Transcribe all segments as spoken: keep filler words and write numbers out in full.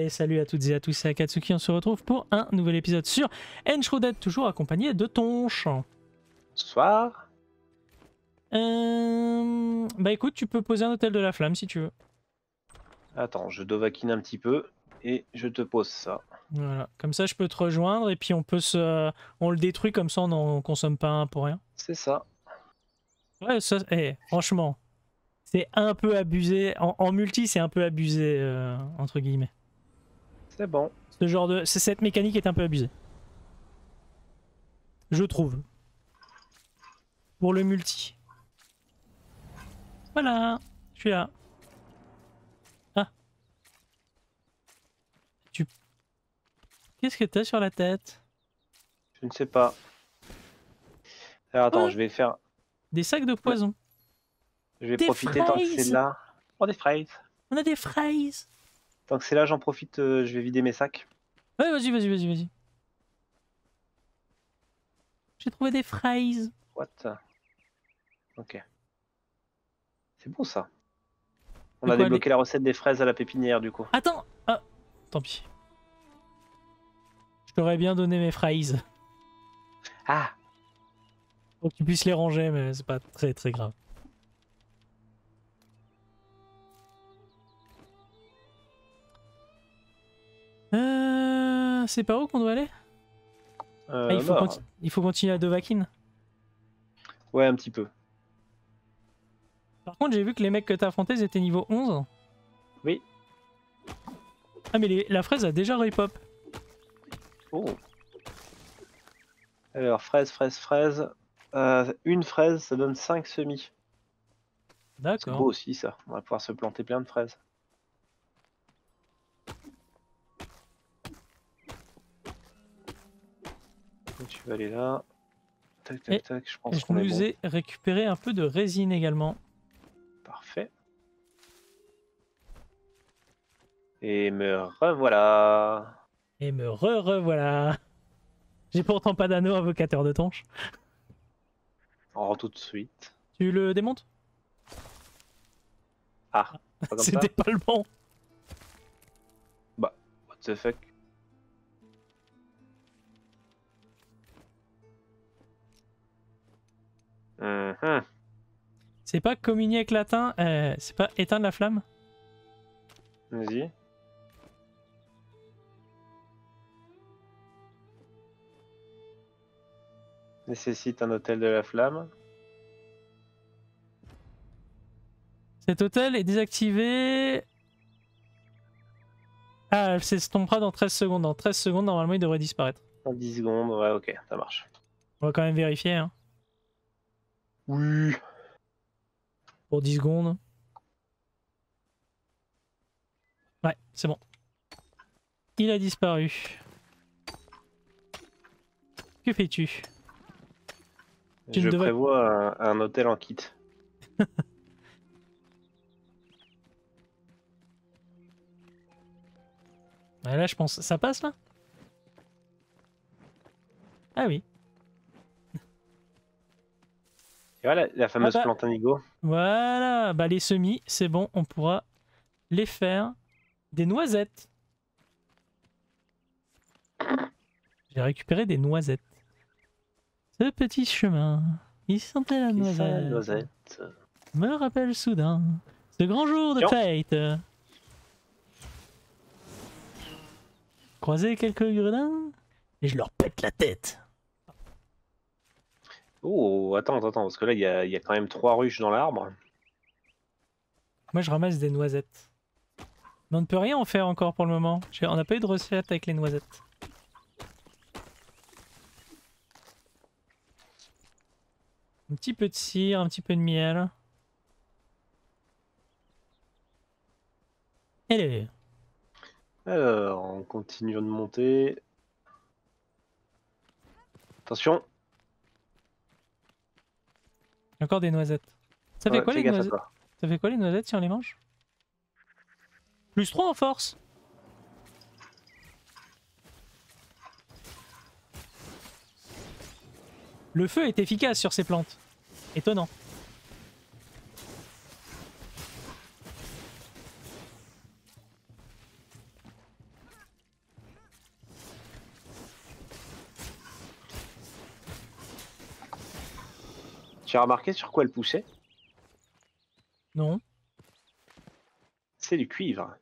Et salut à toutes et à tous, c'est Akatsuki, on se retrouve pour un nouvel épisode sur Enshrouded, toujours accompagné de Tonche. Bonsoir. Euh... Bah écoute, tu peux poser un hôtel de la flamme si tu veux. Attends, je dovakine un petit peu et je te pose ça. Voilà, comme ça je peux te rejoindre et puis on peut se... On le détruit comme ça on n'en consomme pas un pour rien. C'est ça. Ouais, ça, eh, franchement, c'est un peu abusé. En, en multi, c'est un peu abusé, euh, entre guillemets. C'est bon. Ce genre de... Cette mécanique est un peu abusée. Je trouve. Pour le multi. Voilà, je suis là. Ah. Tu... Qu'est-ce que t'as sur la tête? Je ne sais pas. Alors attends, Ouais. je vais faire... Des sacs de poison. Je vais Des profiter tant que c'est fraises. là. Oh, des fraises. On a des fraises. Tant que c'est là, j'en profite, euh, je vais vider mes sacs. Ouais, vas-y, vas-y, vas-y, vas-y. J'ai trouvé des fraises. What? Ok. C'est bon ça. On De a quoi, débloqué la recette des fraises à la pépinière du coup. Attends. Ah, tant pis. Je t'aurais bien donné mes fraises. Ah! Pour que tu puisses les ranger, mais c'est pas très très grave. Euh, c'est par où qu'on doit aller? Euh, Ah, il, faut bah, conti- il faut continuer à Dovahkiin. ouais, un petit peu. Par contre, j'ai vu que les mecs que t'as affrontés ils étaient niveau onze. Oui. Ah, mais les- la fraise a déjà repop. Oh. Alors, fraise, fraise, fraise. Euh, une fraise, ça donne cinq semis. C'est beau D'accord. aussi ça. On va pouvoir se planter plein de fraises. Donc, tu vas aller là. Tac, tac, Et tac. Je pense Je qu'on est nous bon. ai récupéré un peu de résine également. Parfait. Et me revoilà. Et me re-revoilà. J'ai pourtant pas d'anneau invocateur de tonche. On rentre tout de suite. Tu le démontes? Ah, pas comme ça. C'était pas le bon. Bah, what the fuck. Mhm. C'est pas communier avec latin, euh, c'est pas éteindre la flamme? Vas-y. Nécessite un hôtel de la flamme. Cet hôtel est désactivé. Ah, c'est tombera dans treize secondes. Dans treize secondes, normalement, il devrait disparaître. En dix secondes, ouais, ok, ça marche. On va quand même vérifier. Hein. Oui. Pour dix secondes. Ouais, c'est bon. Il a disparu. Que fais-tu? Tu Je ne devrais- prévois un, un hôtel en kit. Ouais, là, je pense. Ça passe là? Ah oui. Et voilà la fameuse Ah bah. plante indigo. Voilà. Bah, les semis, c'est bon. On pourra les faire des noisettes. J'ai récupéré des noisettes. Ce petit chemin, il sentait la Qui sent la noisette. noisette. Me rappelle soudain ce grand jour de Tiens. fête. Croiser quelques gredins et je leur pète la tête. Oh, attends, attends, parce que là, il y a, il y a quand même trois ruches dans l'arbre. Moi, je ramasse des noisettes. Mais on ne peut rien en faire encore pour le moment. J'ai- On n'a pas eu de recette avec les noisettes. Un petit peu de cire, un petit peu de miel. Allez. Alors, on continue de monter. Attention. Encore des noisettes. Ça fait Ouais, quoi fais les gaffe à noisettes? toi. Ça fait quoi les noisettes si on les mange? Plus trois en force. Le feu est efficace sur ces plantes. Étonnant. Tu as remarqué sur quoi elle poussait? Non. C'est du cuivre.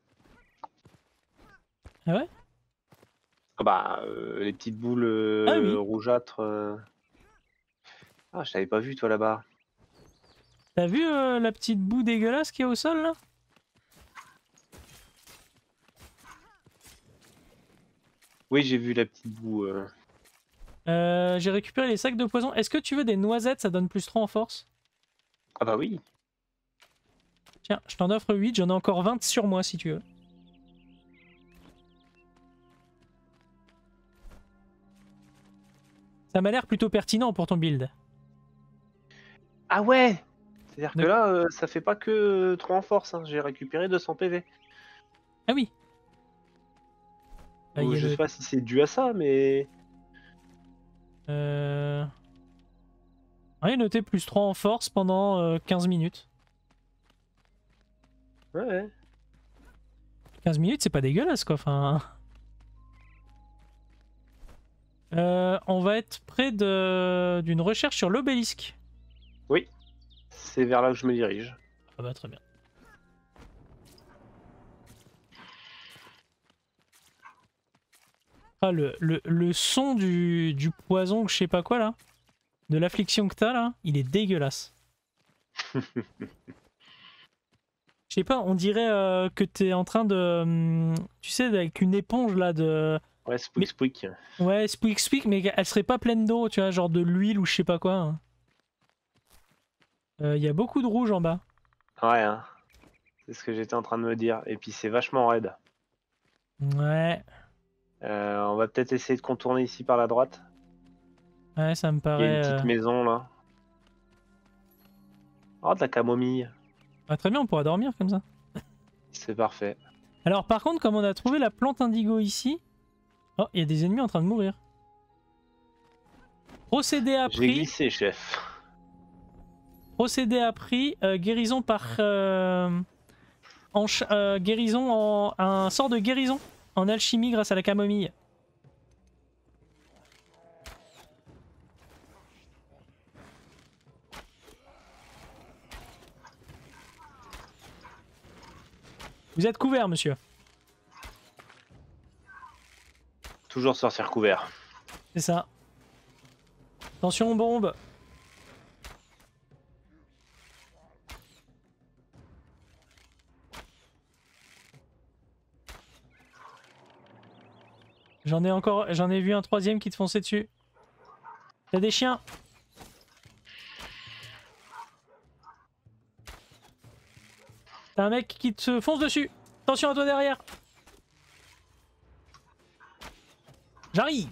Ah ouais? Ah bah, euh, les petites boules euh, Ah oui. rougeâtres. euh. Ah, je t'avais pas vu toi là-bas. T'as vu euh, la petite boue dégueulasse qui est au sol là? Oui, j'ai vu la petite boue. euh. Euh, J'ai récupéré les sacs de poison. Est-ce que tu veux des noisettes? Ça donne plus trois en force. Ah bah oui. Tiens, je t'en offre huit. J'en ai encore vingt sur moi si tu veux. Ça m'a l'air plutôt pertinent pour ton build. Ah ouais. C'est-à-dire De- que là, euh, ça fait pas que trois en force. Hein. J'ai récupéré deux cents P V. Ah oui. Bah, Ou y a je le- sais pas si c'est dû à ça, mais. Euh... Ouais, noté plus trois en force pendant euh, quinze minutes. Ouais, ouais. quinze minutes, c'est pas dégueulasse quoi. Enfin... Euh, on va être près de... d'une recherche sur l'obélisque. Oui. C'est vers là que je me dirige. Ah bah très bien. Ah, le, le, le son du, du poison, je sais pas quoi là, de l'affliction que t'as là, il est dégueulasse. Je sais pas, on dirait euh, que t'es en train de... hum, tu sais, avec une éponge là de... Ouais, spook Mais- spook. Ouais, squeak squeak, mais elle serait pas pleine d'eau, tu vois, genre de l'huile ou je sais pas quoi. Il y a beaucoup de rouge en bas. Ouais, hein. C'est ce que j'étais en train de me dire. Et puis c'est vachement raide. Ouais, Euh, on va peut-être essayer de contourner ici par la droite. ouais, ça me Il y a une paraît... petite euh, maison là. Oh, de la camomille. ah, très bien, on pourra dormir comme ça. C'est parfait. Alors par contre, comme on a trouvé la plante indigo ici... Oh, il y a des ennemis en train de mourir. Procédé J'ai appris... glissé, chef. Procédé appris, euh, guérison par... euh, en ch- euh, guérison en... Un sort de guérison en alchimie grâce à la camomille. Vous êtes couvert, monsieur. Toujours sortir couvert. C'est ça. Attention, bombe. J'en ai encore... J'en ai vu un troisième qui te fonçait dessus. T'as des chiens. T'as un mec qui te fonce dessus. Attention à toi derrière. J'arrive.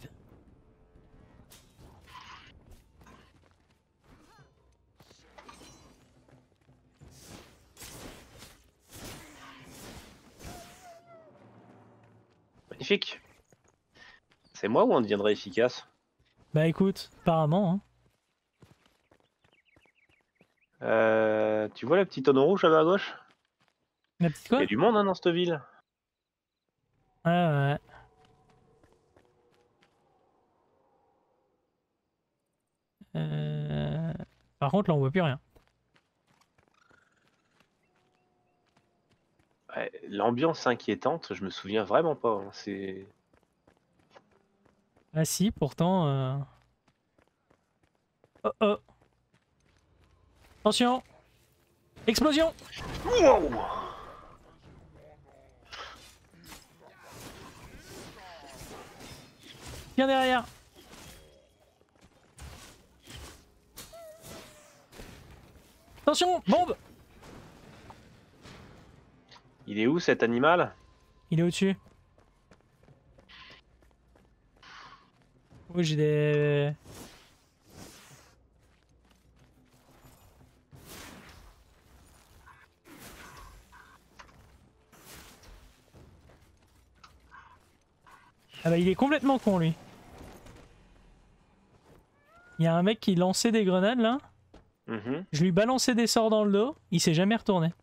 Magnifique. C'est moi ou on deviendrait efficace? Bah écoute, apparemment. Hein. Euh, tu vois la petite tonneau rouge là-bas à gauche? La petite Il quoi? y a du monde hein, dans cette ville. Ouais, ouais. Euh... Par contre, là, on voit plus rien. Ouais, l'ambiance inquiétante, je me souviens vraiment pas. hein, C'est. Ah si, pourtant... euh, Oh oh. Attention. Explosion. Wow. Viens derrière. Attention, bombe. Il est où cet animal? Il est au-dessus. Oui, j'ai des... Ah bah il est complètement con lui. Il y a un mec qui lançait des grenades là. Mhm. Je lui balançais des sorts dans le dos. Il s'est jamais retourné.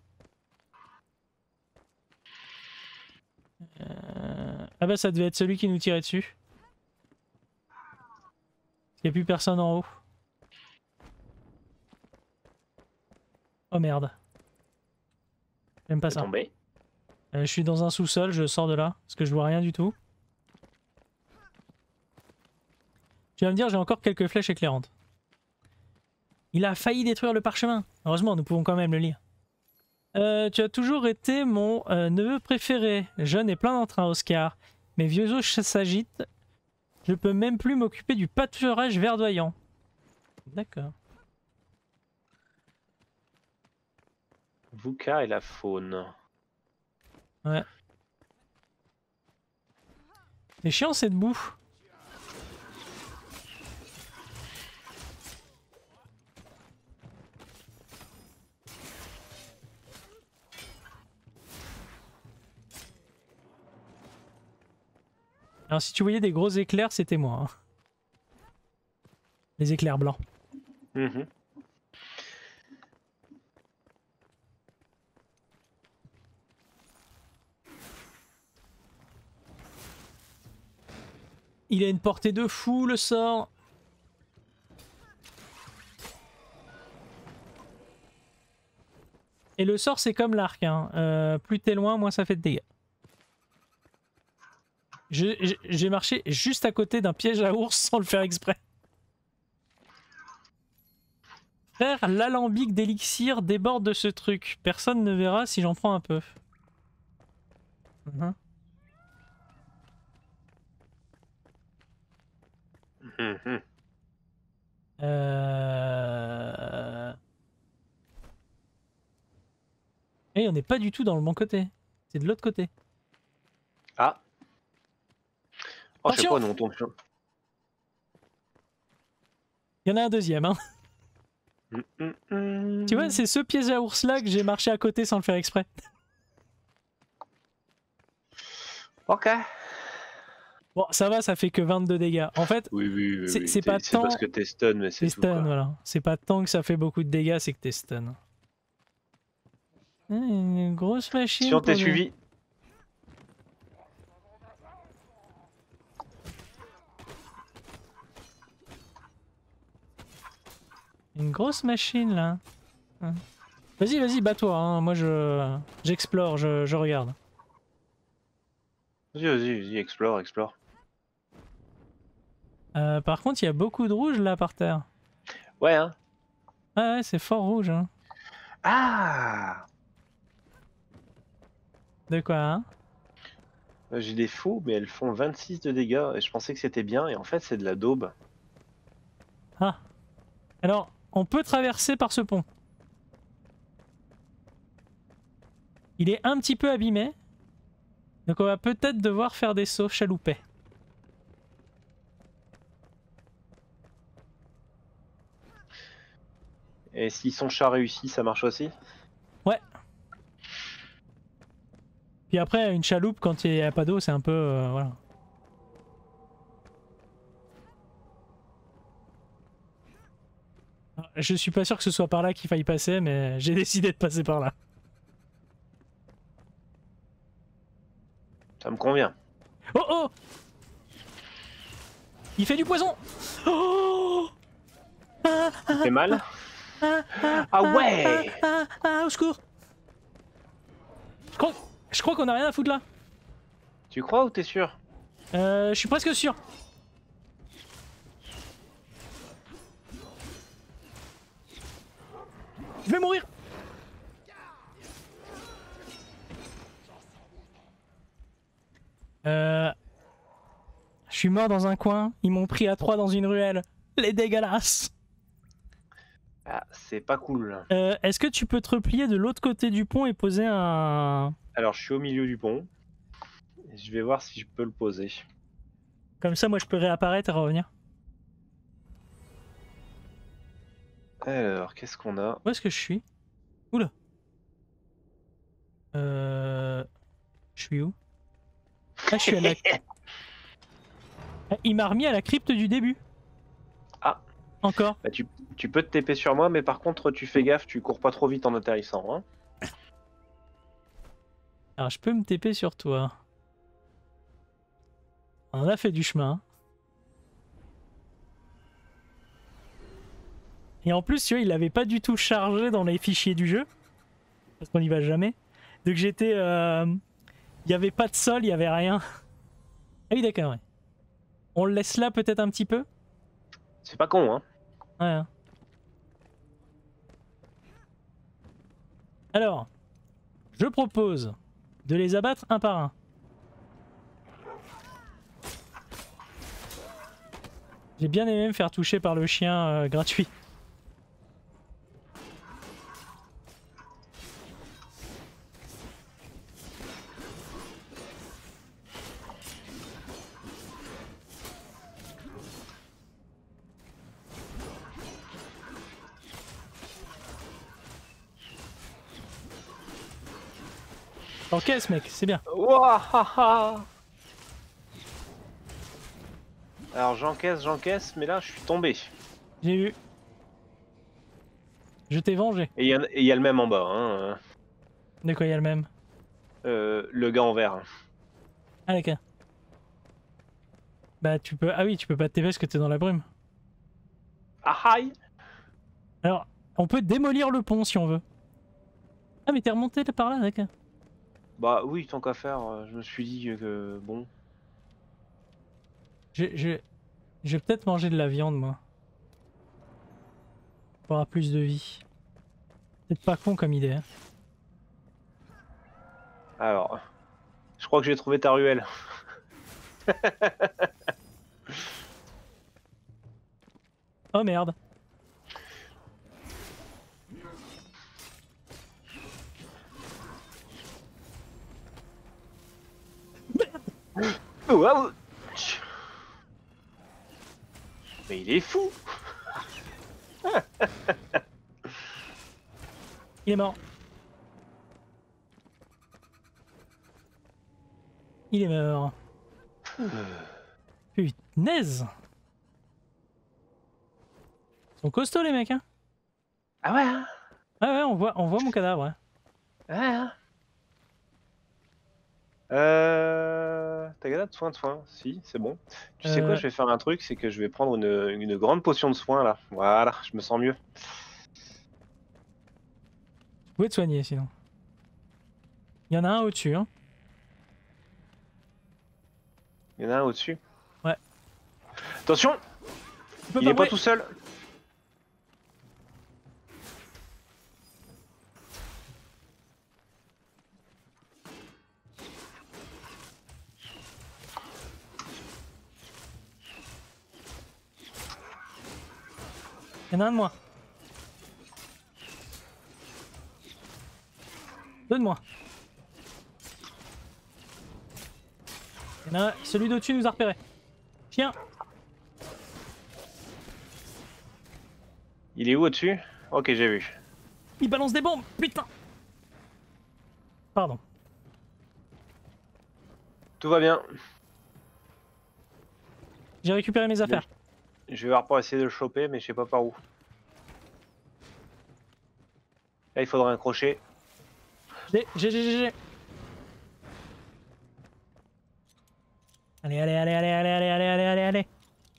Euh... Ah bah ça devait être celui qui nous tirait dessus. Il n'y a plus personne en haut. Oh merde. J'aime pas T'es ça. tombé? Euh, je suis dans un sous-sol, je sors de là, parce que je vois rien du tout. Tu vas me dire, j'ai encore quelques flèches éclairantes. Il a failli détruire le parchemin. Heureusement, nous pouvons quand même le lire. Euh, tu as toujours été mon euh, neveu préféré. Jeune et plein d'entrain, Oscar. Mes vieux os s'agitent. Je peux même plus m'occuper du pâturage verdoyant. D'accord. Vuka et la faune. Ouais. C'est chiant cette bouffe. Alors si tu voyais des gros éclairs, c'était moi. Hein. Les éclairs blancs. Mmh. Il a une portée de fou le sort. Et le sort c'est comme l'arc. Hein. Euh, plus t'es loin, moins ça fait de dégâts. J'ai marché juste à côté d'un piège à ours sans le faire exprès. Frère, l'alambic d'élixir déborde de ce truc. Personne ne verra si j'en prends un peu. Mmh. Mmh. Euh... Et on n'est pas du tout dans le bon côté. C'est de l'autre côté. Ah. Oh, je sais Attention. pas, non, on tombe sur... Il y en a un deuxième, hein. Mmh, mmh, mmh. Tu vois, c'est ce piège à ours là que j'ai marché à côté sans le faire exprès. Ok. Bon, ça va, ça fait que vingt-deux dégâts. En fait, Oui, oui, oui. c'est oui. c'est pas C'est tant... parce que t'es stun, mais c'est T'es tout. stun, Quoi. voilà. C'est pas tant que ça fait beaucoup de dégâts, c'est que t'es stun. Une grosse machine. Si on pour t'est des- suivi. Une grosse machine là. Hein. Vas-y, vas-y, bats-toi. Hein. Moi, je j'explore, je... je regarde. Vas-y, vas-y, vas-y, explore, explore. Euh, par contre, il y a beaucoup de rouge là par terre. Ouais, hein. Ah ouais, c'est fort rouge. Hein. Ah. De quoi hein? J'ai des fous, mais elles font vingt-six de dégâts et je pensais que c'était bien et en fait c'est de la daube. Ah. Alors, on peut traverser par ce pont. Il est un petit peu abîmé. Donc on va peut-être devoir faire des sauts chaloupés. Et si son chat réussit, ça marche aussi? Ouais. Puis après, une chaloupe, quand il n'y a pas d'eau, c'est un peu... Euh, voilà. Je suis pas sûr que ce soit par là qu'il faille passer, mais j'ai décidé de passer par là. Ça me convient. Oh oh! Il fait du poison! Oh! Ah, Ça fait mal? ah, ah, Ah ouais! ah, ah, ah, au secours! Je crois, je crois qu'on a rien à foutre là. Tu crois ou t'es sûr? Euh, je suis presque sûr. Je vais mourir. Euh... Je suis mort dans un coin. Ils m'ont pris à trois dans une ruelle. Les dégueulasses. Ah, c'est pas cool. Euh, Est-ce que tu peux te replier de l'autre côté du pont et poser un... Alors je suis au milieu du pont. Je vais voir si je peux le poser. Comme ça, moi, je peux réapparaître et revenir. Alors, qu'est-ce qu'on a? Où est-ce que je suis? Oula. Euh... Je suis où? Ah, je suis à la... Ah, il m'a remis à la crypte du début. Ah. Encore. Bah, tu, tu peux te T P sur moi, mais par contre, tu fais gaffe, tu cours pas trop vite en atterrissant. Hein. Alors, je peux me T P sur toi. On a fait du chemin. Et en plus, tu vois, il l'avait pas du tout chargé dans les fichiers du jeu. Parce qu'on n'y va jamais. Donc j'étais... euh, Il n'y avait pas de sol, il n'y avait rien. Ah oui, d'accord, ouais. On le laisse là peut-être un petit peu? C'est pas con, hein. Ouais. Hein. Alors, je propose de les abattre un par un. J'ai bien aimé me faire toucher par le chien euh, gratuit. Encaisse mec, c'est bien. Ouah. Alors j'encaisse, j'encaisse, mais là je suis tombé. J'ai eu. Je t'ai vengé. Et il y, y a le même en bas, hein. De quoi il y a le même? Euh, le gars en vert. Ah d'accord. Bah tu peux... Ah oui, tu peux pas te T P parce que t'es dans la brume. Ah aïe. Alors, on peut démolir le pont si on veut. Ah mais t'es remonté là par là, d'accord. Bah oui, tant qu'à faire, euh, je me suis dit que bon. Je, je, je vais peut-être manger de la viande moi. Pour avoir plus de vie. Peut-être pas con comme idée. Hein. Alors, je crois que j'ai trouvé ta ruelle. Oh merde. Waouh. Mais il est fou. Il est mort. Il est mort. Punaise. Ils sont costauds les mecs hein. Ah ouais, hein. Ouais ouais on voit, on voit mon cadavre. Ouais. Ouais, hein. Euh... T'as gagné de soin de soin? Si, c'est bon. Tu sais quoi, Euh, je vais faire un truc, c'est que je vais prendre une, une grande potion de soin là. Voilà, je me sens mieux. Vous pouvez te soigner sinon. Il y en a un au-dessus hein. Il y en a un au-dessus. Ouais. Attention, Il il est pas ouais. tout seul. Il y en a un de moi. Donne-moi. Il y en a un... Celui d'au-dessus nous a repéré. Chien. Il est où au-dessus? Ok, j'ai vu. Il balance des bombes. Putain. Pardon. Tout va bien. J'ai récupéré mes affaires. Je vais voir pour essayer de le choper, mais je sais pas par où. Là, il faudrait un crochet. J'ai, j'ai, j'ai, j'ai. Allez, allez, allez, allez, allez, allez, allez, allez, allez, allez.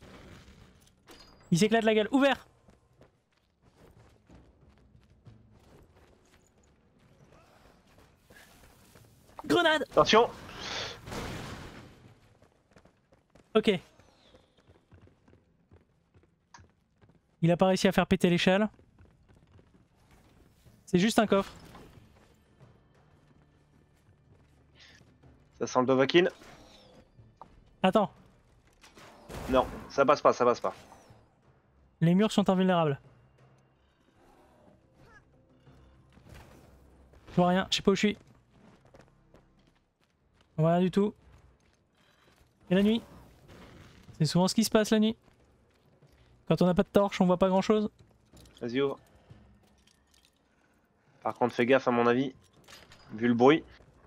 Il s'éclate la gueule. Ouvert. Grenade. Attention. Ok. Il a pas réussi à faire péter l'échelle. C'est juste un coffre. Ça sent le Dovahkiin. Attends. Non, ça passe pas, ça passe pas. Les murs sont invulnérables. Je vois rien, je sais pas où je suis. On voit rien du tout. Et la nuit. C'est souvent ce qui se passe la nuit. Quand on n'a pas de torche, on voit pas grand chose. Vas-y, ouvre. Par contre, fais gaffe à mon avis, vu le bruit.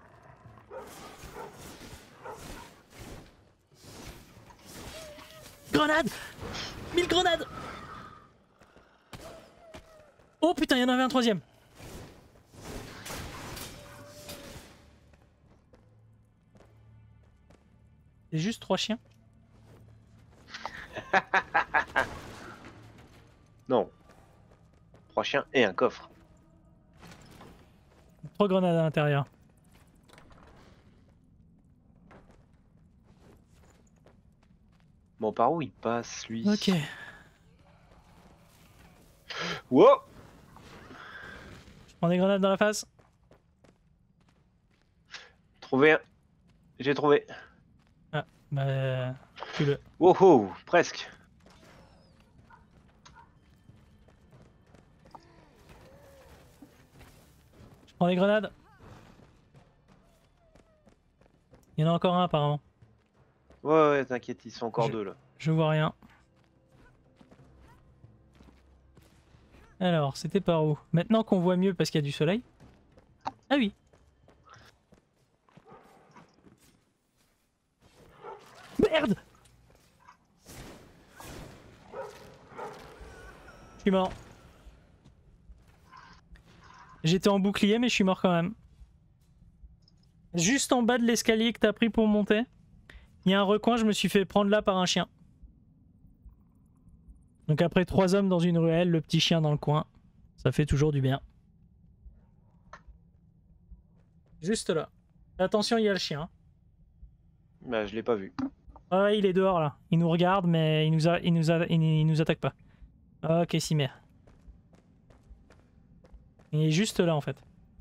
Grenade! Mille grenades! Oh putain, il y en avait un troisième. C'est juste trois chiens. Non. trois chiens et un coffre. Trois grenades à l'intérieur. Bon, par où il passe, lui? Ok. Wow! Je prends des grenades dans la face. Trouvé un. J'ai trouvé. Ah, bah... Tu le... Oh oh, presque. Je prends des grenades. Il y en a encore un apparemment. Ouais, ouais, t'inquiète, ils sont encore Je- deux là. Je vois rien. Alors, c'était par où? Maintenant qu'on voit mieux parce qu'il y a du soleil. Ah oui. Merde! Je suis mort. J'étais en bouclier mais je suis mort quand même. Juste en bas de l'escalier que t'as pris pour monter, il y a un recoin, je me suis fait prendre là par un chien. Donc après trois hommes dans une ruelle, le petit chien dans le coin, ça fait toujours du bien. Juste là. Attention, il y a le chien. Bah, je l'ai pas vu. Ah ouais, il est dehors là. Il nous regarde mais il nous, a, il nous, a, il, il nous attaque pas. Ok, si merde. Il est juste là en fait.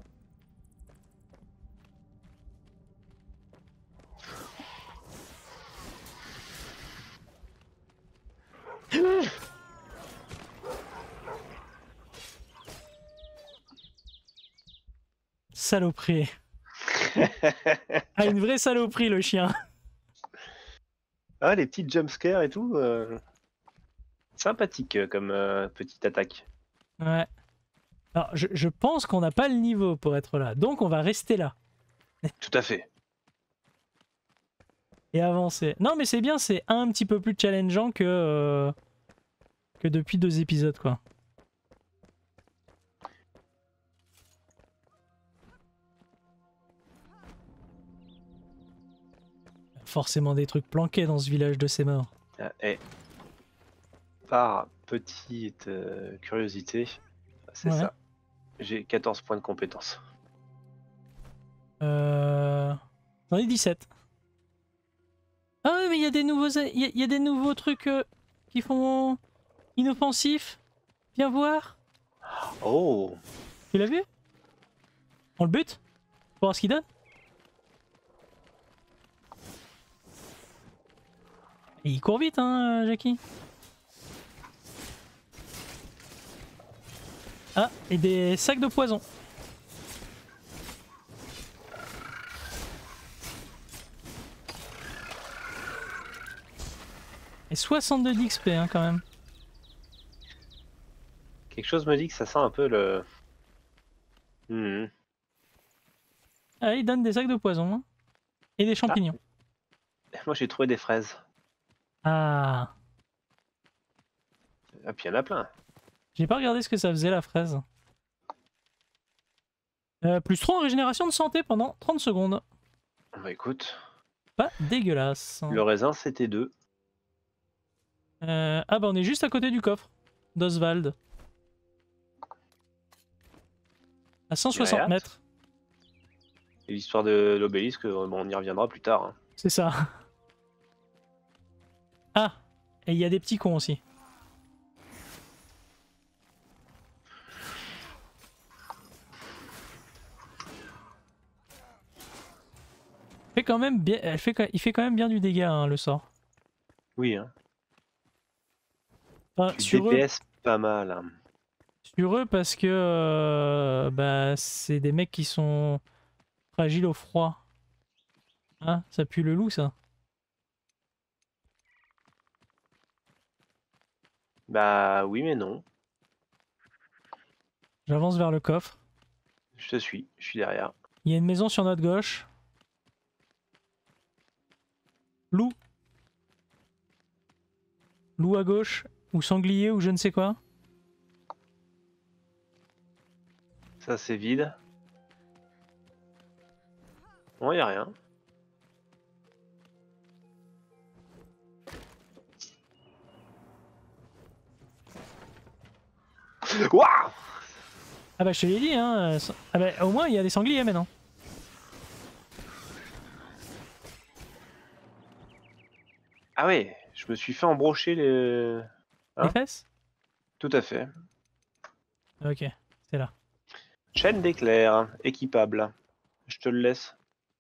Saloperie. Ah, une vraie saloperie le chien. Ah, les petites jumpscares et tout. Euh... Sympathique euh, comme euh, petite attaque. Ouais. Alors, je, je pense qu'on n'a pas le niveau pour être là. Donc on va rester là. Tout à fait. Et avancer. Non mais c'est bien, c'est un petit peu plus challengeant que, euh, que depuis deux épisodes quoi. Forcément des trucs planqués dans ce village de ces morts. Ah, et par petite euh, curiosité, c'est Ouais. ça. J'ai quatorze points de compétence. Euh... J'en ai dix-sept. Ah ouais mais il y a des nouveaux il y, a- il y a des nouveaux trucs euh, qui font inoffensifs. Viens voir. Oh! Tu l'as vu? On le bute? Pour voir ce qu'il donne? Et il court vite hein Jackie. Ah, et des sacs de poison. Et soixante-deux d'X P hein, quand même. Quelque chose me dit que ça sent un peu le. Hmm. Ah, il donne des sacs de poison. Hein. Et des champignons. Moi j'ai trouvé des fraises. Ah. Ah, puis il y en a plein. J'ai pas regardé ce que ça faisait la fraise. Euh, plus trois en régénération de santé pendant trente secondes. Bah écoute, Pas dégueulasse. le raisin c'était deux. Euh, ah bah on est juste à côté du coffre d'Oswald. À cent soixante hâte. mètres. Et l'histoire de l'obélisque, bon, on y reviendra plus tard. Hein. C'est ça. Ah. Et il y a des petits cons aussi. Fait quand même bien, elle fait, il fait quand même bien du dégât hein, le sort. Oui, hein. Enfin, Tu sur eux, D P S pas mal. Hein. sur eux parce que euh, bah, c'est des mecs qui sont fragiles au froid. Hein, ça pue le loup ça. Bah oui mais non. J'avance vers le coffre. Je te suis, je suis derrière. Il y a une maison sur notre gauche. Loup. Loup à gauche. Ou sanglier ou je ne sais quoi. Ça c'est vide. Non, y a rien. Waouh! Ah bah je te l'ai dit, hein. Ah bah au moins il y a des sangliers maintenant. Ah ouais, je me suis fait embrocher les... Les Hein? fesses? Tout à fait. Ok, c'est là. Chaîne d'éclairs, équipable. Je te le laisse.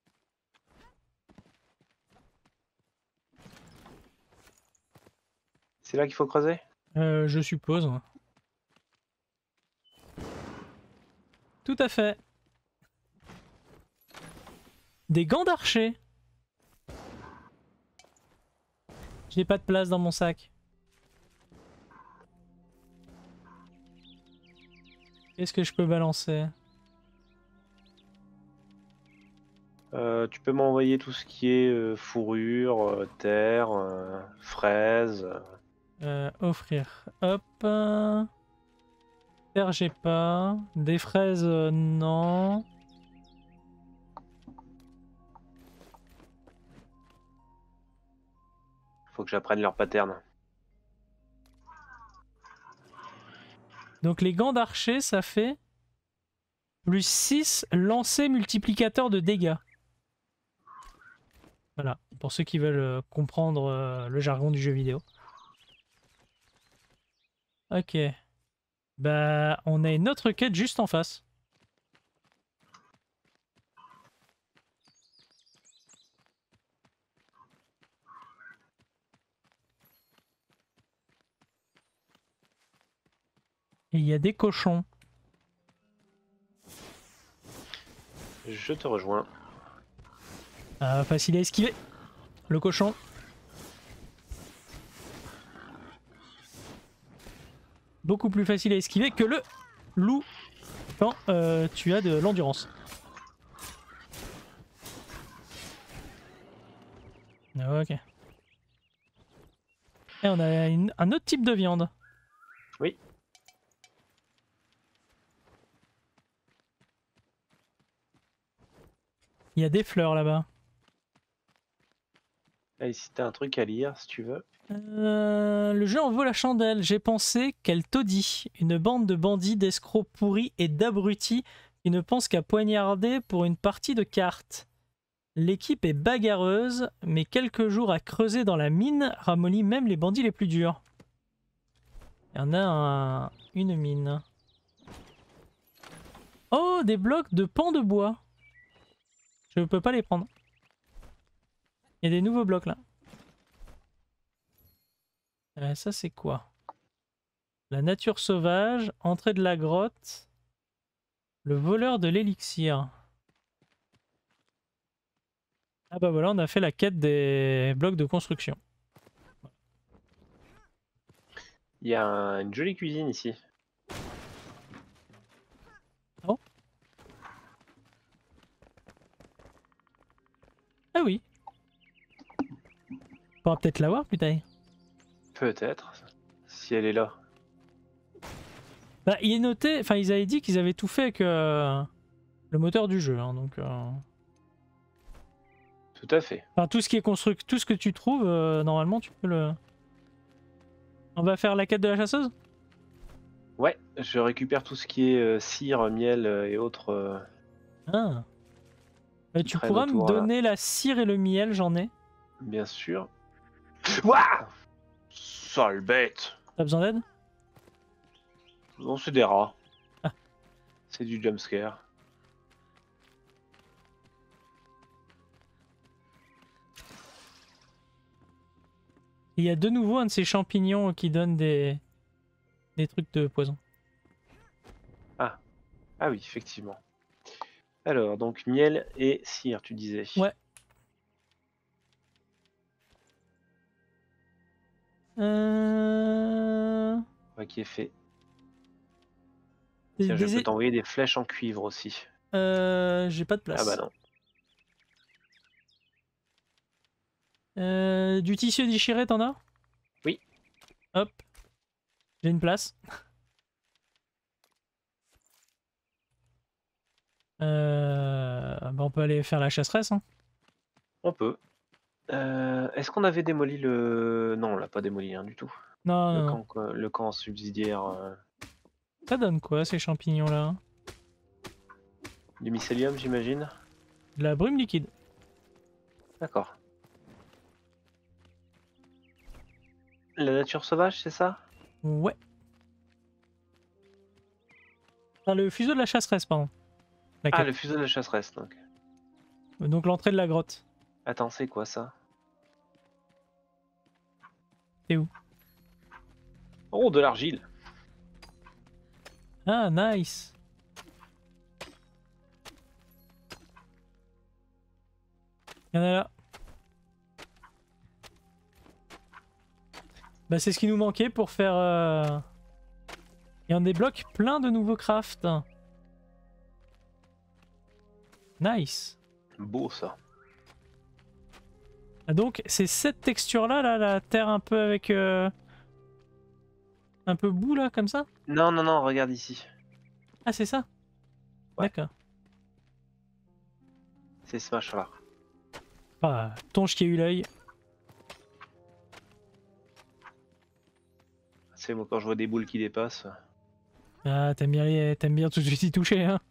C'est là qu'il faut creuser? Euh, je suppose. Tout à fait. Des gants d'archer. J'ai pas de place dans mon sac. Qu'est-ce que je peux balancer? Euh, tu peux m'envoyer tout ce qui est euh, fourrure, euh, terre, euh, fraises. Euh, offrir. Hop. euh, Terre, j'ai pas. Des fraises, euh, non. Faut que j'apprenne leur pattern. Donc les gants d'archer, ça fait plus six lancers multiplicateurs de dégâts. Voilà, pour ceux qui veulent euh, comprendre euh, le jargon du jeu vidéo. Ok. Bah, on a une autre quête juste en face. Et il y a des cochons. Je te rejoins. Ah, facile à esquiver. Le cochon. Beaucoup plus facile à esquiver que le loup quand euh, tu as de l'endurance. Ok. Et on a une- un autre type de viande. Oui. Il y a des fleurs là-bas. Ah, ici t'as un truc à lire si tu veux. Euh, le jeu en vaut la chandelle. J'ai pensé qu'elle taudit. Une bande de bandits, d'escrocs pourris et d'abrutis qui ne pensent qu'à poignarder pour une partie de cartes. L'équipe est bagarreuse, mais quelques jours à creuser dans la mine ramollit même les bandits les plus durs. Il y en a un- une mine. Oh, des blocs de pans de bois. Je peux pas les prendre. Il y a des nouveaux blocs là. Euh, ça c'est quoi? La nature sauvage, entrée de la grotte, le voleur de l'élixir. Ah bah voilà, on a fait la quête des blocs de construction. Il y a un- une jolie cuisine ici. Oh. Ah oui. On pourra peut-être l'avoir plus tard. Peut-être. Si elle est là. Bah, il est noté, enfin ils avaient dit qu'ils avaient tout fait avec euh, le moteur du jeu, hein, donc. Euh... Tout à fait. Enfin tout ce qui est construit, tout ce que tu trouves, euh, normalement tu peux le. On va faire la quête de la chasseuse? Ouais, je récupère tout ce qui est euh, cire, miel euh, et autres euh, Ah. Bah, qui tu traînent pourras me autour là. donner la cire et le miel, j'en ai. Bien sûr. Waouh! Sale bête! T'as besoin d'aide? Non, c'est des rats. Ah. C'est du jumpscare. Il y a de nouveau un de ces champignons qui donne des, des trucs de poison. Ah. Ah oui, effectivement. Alors, donc miel et cire, tu disais. Ouais. Euh... Ouais, qui est fait. Des, Tiens, je des- peux t'envoyer des flèches en cuivre aussi. euh, J'ai pas de Ah bah place. non. Euh, du tissu déchiré, t'en as? Oui. Hop. J'ai une place. Euh... Bah, on peut aller faire la chasseresse. Hein. On peut. Euh, Est-ce qu'on avait démoli le... Non, on l'a pas démoli hein, du tout. Non, Le non, non. camp, quoi, le camp subsidiaire. euh, Ça donne quoi ces champignons là? Du mycélium, j'imagine. De la brume liquide. D'accord. La nature sauvage, c'est ça? Ouais. Ah, le fuseau de la chasseresse, pardon. La Ah, quête. le fuseau de la chasseresse, donc. Donc l'entrée de la grotte. Attends, c'est quoi ça? C'est où? Oh, de l'argile. Ah, nice. Il y en a là. Bah c'est ce qui nous manquait pour faire... Euh... Et on débloque plein de nouveaux crafts. Nice. Beau, ça. Ah, donc c'est cette texture là, là, la terre un peu avec... Euh... Un peu boue là, comme ça? Non, non, non, regarde ici. Ah c'est ça? Ouais. D'accord. C'est ce machin-là. Ah, tonge qui a eu l'œil. C'est moi quand je vois des boules qui dépassent. Ah, t'aimes bien, les- t'aimes bien tout de suite y toucher, hein?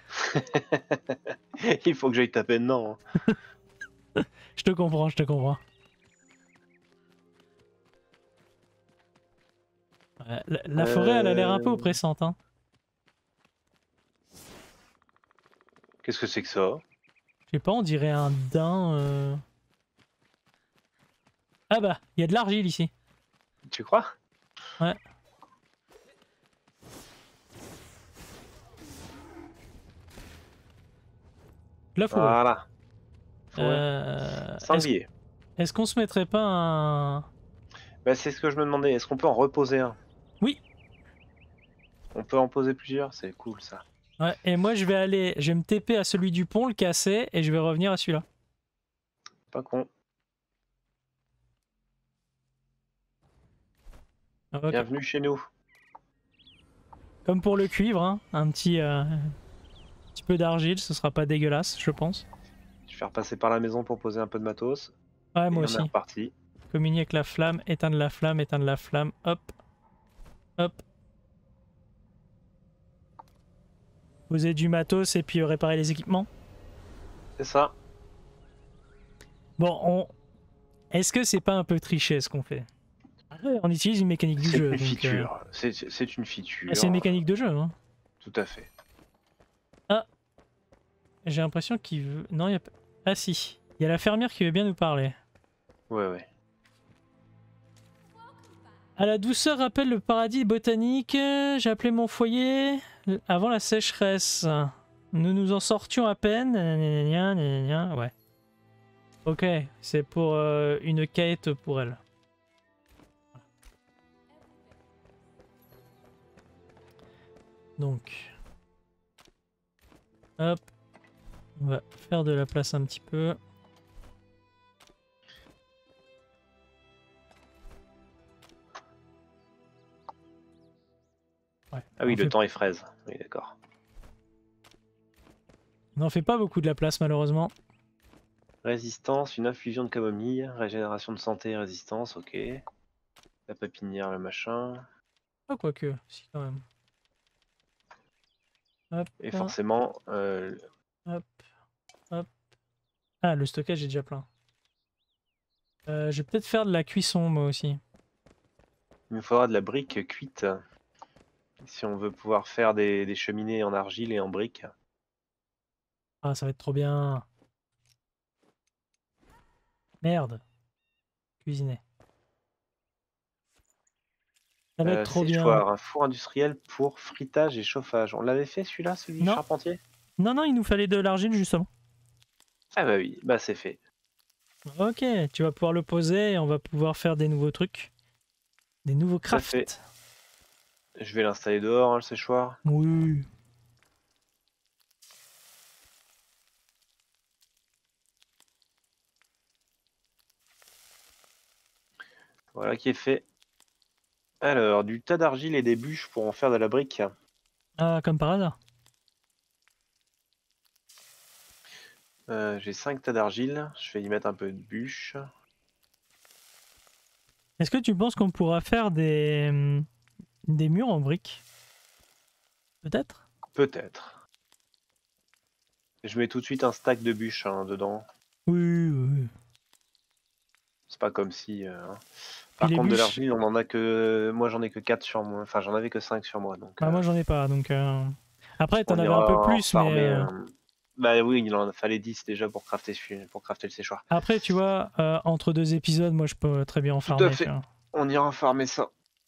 Il faut que j'aille taper dedans. Hein. Je te comprends, je te comprends. Ouais, La, la forêt, elle a l'air un peu Euh, oppressante, hein. Qu'est-ce que c'est que ça? Je sais pas, on dirait un daim. euh. Ah bah, il y a de l'argile ici. Tu crois? Ouais. De la forêt. Voilà. Forêt. Euh, Est-ce Sanglier. est-ce qu'on se mettrait pas un... Bah, c'est ce que je me demandais. Est-ce qu'on peut en reposer un? Oui. On peut en poser plusieurs, c'est cool ça. Ouais, et moi je vais aller, je vais me T P à celui du pont, le casser, et je vais revenir à celui-là. Pas con. Ok. Bienvenue chez nous. Comme pour le cuivre, hein, un petit, euh, petit peu d'argile, ce sera pas dégueulasse, je pense. Je vais repasser par la maison pour poser un peu de matos. Ouais, Et moi on aussi. est reparti. Communier avec la flamme, éteindre la flamme, éteindre la flamme, hop, hop. Poser du matos et puis euh, réparer les équipements. C'est ça. Bon, on... est-ce que c'est pas un peu triché ce qu'on fait? Ouais, on utilise une mécanique du C'est jeu. une donc, euh, feature. C'est c'est une feature. C'est une mécanique de jeu, hein. Tout à fait. J'ai l'impression qu'il veut... Non, il y a pas... Ah si, il y a la fermière qui veut bien nous parler. Ouais, ouais. À la douceur rappelle le paradis botanique. J'ai appelé mon foyer avant la sécheresse. Nous nous en sortions à peine. Gna, gna, gna, gna. Ouais. Ok, c'est pour euh, une quête pour elle. Donc... Hop. On va faire de la place un petit peu. Ouais, Ah oui, on le fait... temps est fraise. Oui, d'accord. On n'en fait pas beaucoup de la place malheureusement. Résistance, une infusion de camomille, régénération de santé et résistance, ok. La pépinière, le machin. Ah quoique, si quand même. Hop, Et forcément, euh, hop, hop. Ah, le stockage est déjà plein. Euh, je vais peut-être faire de la cuisson moi aussi. il nous faudra de la brique cuite. Si on veut pouvoir faire des, des cheminées en argile et en brique. Ah, ça va être trop bien. Merde. Cuisiner. Ça va être Euh, trop bien. séchoir, un four industriel pour fritage et chauffage. On l'avait fait celui-là, celui du Non. charpentier? Non, non, il nous fallait de l'argile justement. Ah bah oui, bah c'est fait. Ok, tu vas pouvoir le poser et on va pouvoir faire des nouveaux trucs. Des nouveaux Tout à fait. crafts. Je vais l'installer dehors, hein, le séchoir. Oui. Voilà qui est fait. Alors, du tas d'argile et des bûches pour en faire de la brique. Ah, comme par hasard. Euh, J'ai cinq tas d'argile. Je vais y mettre un peu de bûches. Est-ce que tu penses qu'on pourra faire des, des murs en briques? Peut-être. Peut-être. Je mets tout de suite un stack de bûches hein, dedans. Oui, oui. C'est pas comme si... Euh, hein. Puis Par les contre, de bûches... l'argile, on en a que... Moi, j'en ai que quatre sur moi. Enfin, j'en avais que cinq sur moi. Donc, Bah, euh, moi j'en ai pas, donc... Euh... Après, t'en on avais un peu ira en plus, mais... farmer. euh, un- Bah oui, il en fallait dix déjà pour crafter, ce- pour crafter le séchoir. Après, tu vois, euh, entre deux épisodes, moi je peux très bien en Tout à farmer, tu fait. vois. On ira farmer ça.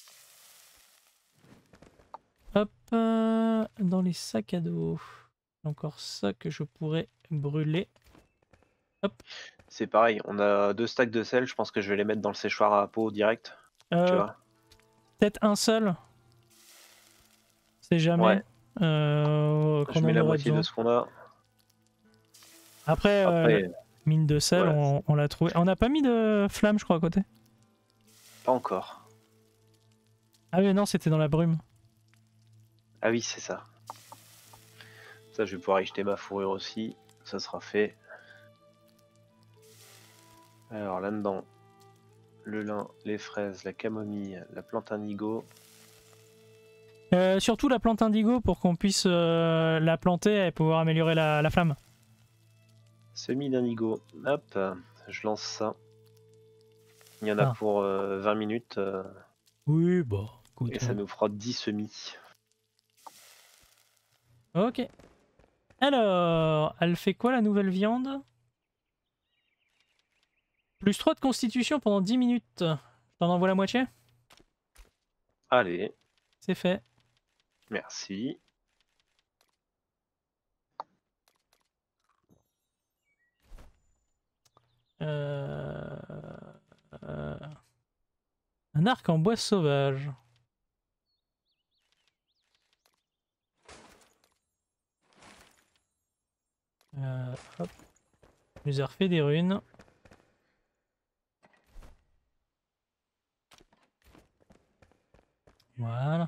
Hop, euh, dans les sacs à dos. Encore ça que je pourrais brûler. C'est pareil, on a deux stacks de sel. Je pense que je vais les mettre dans le séchoir à peau direct. Tu Euh, vois. Peut-être un seul. C'est jamais. Ouais. Euh, Je qu'on mets en la aurait moitié de besoin. ce qu'on a. Après, euh, la Après, mine de sel, ouais, on, on l'a trouvé. On n'a pas mis de flamme, je crois, à côté. pas encore. Ah oui, non, c'était dans la brume. Ah oui, c'est ça. Ça, je vais pouvoir y jeter ma fourrure aussi. Ça sera fait. Alors là-dedans, le lin, les fraises, la camomille, la plante indigo. Euh, surtout la plante indigo pour qu'on puisse euh, la planter et pouvoir améliorer la, la flamme. Semis d'indigo. Hop, je lance ça. Il y en a Ah. pour euh, vingt minutes. euh, Oui, bon, écoute. et ça nous fera dix semis. Ok. Alors, elle fait quoi la nouvelle viande? Plus trois de constitution pendant dix minutes. Je t'en envoie la moitié? Allez, C'est fait. merci. Euh... euh, Un arc en bois sauvage. Euh, hop. Je nous ai refait des runes. Voilà.